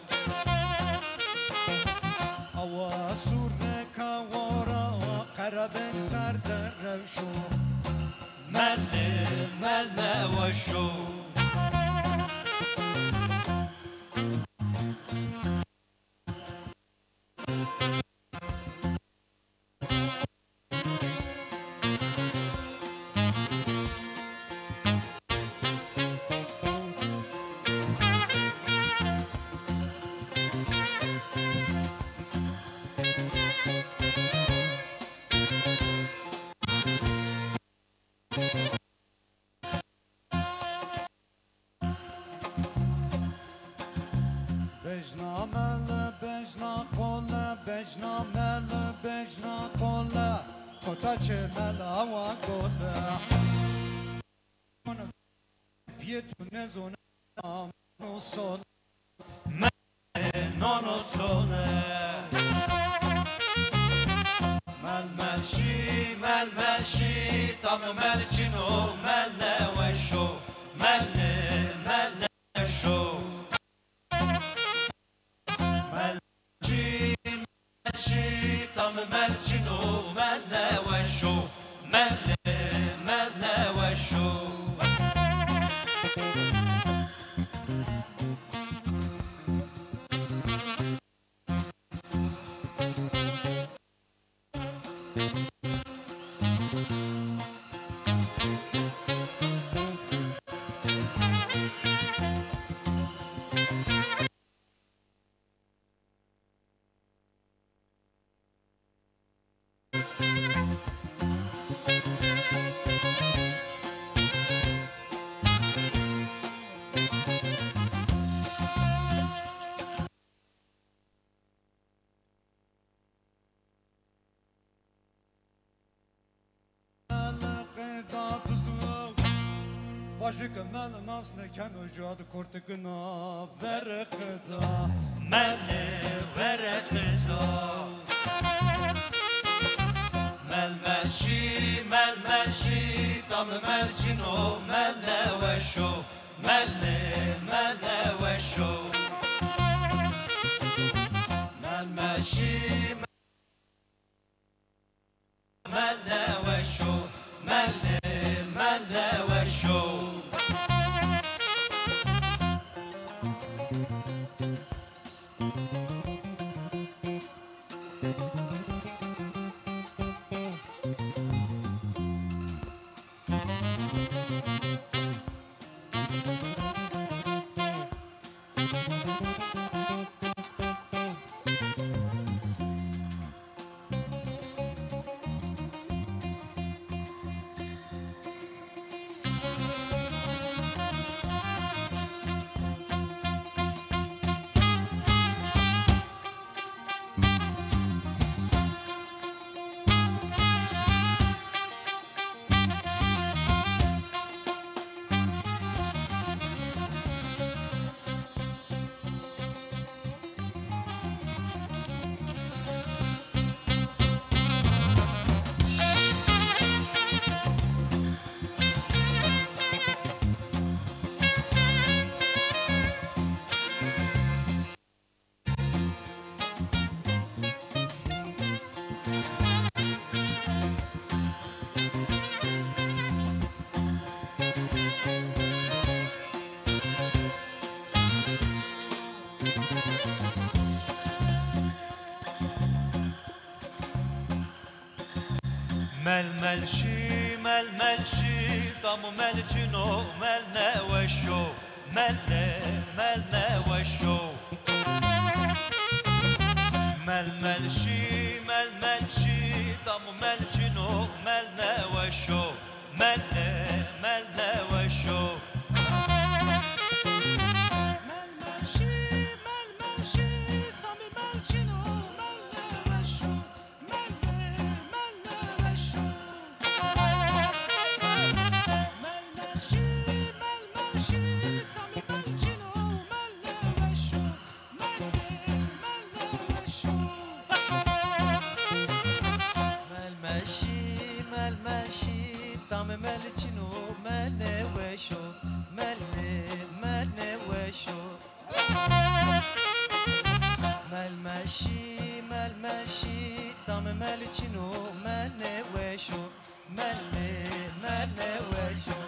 آوازور کاغارا قربن سر در روشو ملی ملموشو بجنا مل بجنا کل بجنا مل بجنا کل کتا چه مل هوا کل پیتون زون نو سول نونو سونه ململشی ململشی تام ملچینو ملموشو ملی ملموشو tam melçino melle ve şu melle melle ve şu Başı kımel nas neken ucadı kurtukuna ver kıza melle vere kıza melmelşi melmelşi tam melçino melle ve şu melle melle ve şu melmelşi melle ve şu melle melle ve şu مل ملشي مل ملشي طم ملجنو ملنا وشو ملنا ملنا وشو مل ملشي مل ملشي طم ملجنو ملنا وشو ملنا ملنا وشو ملجنو ملنا وشو ملنا ملنا وشو ملمشي ملمشي طم ملجنو ملنا وشو ملنا ملنا وشو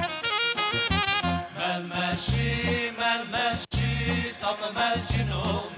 ملمشي ملمشي طم ملجنو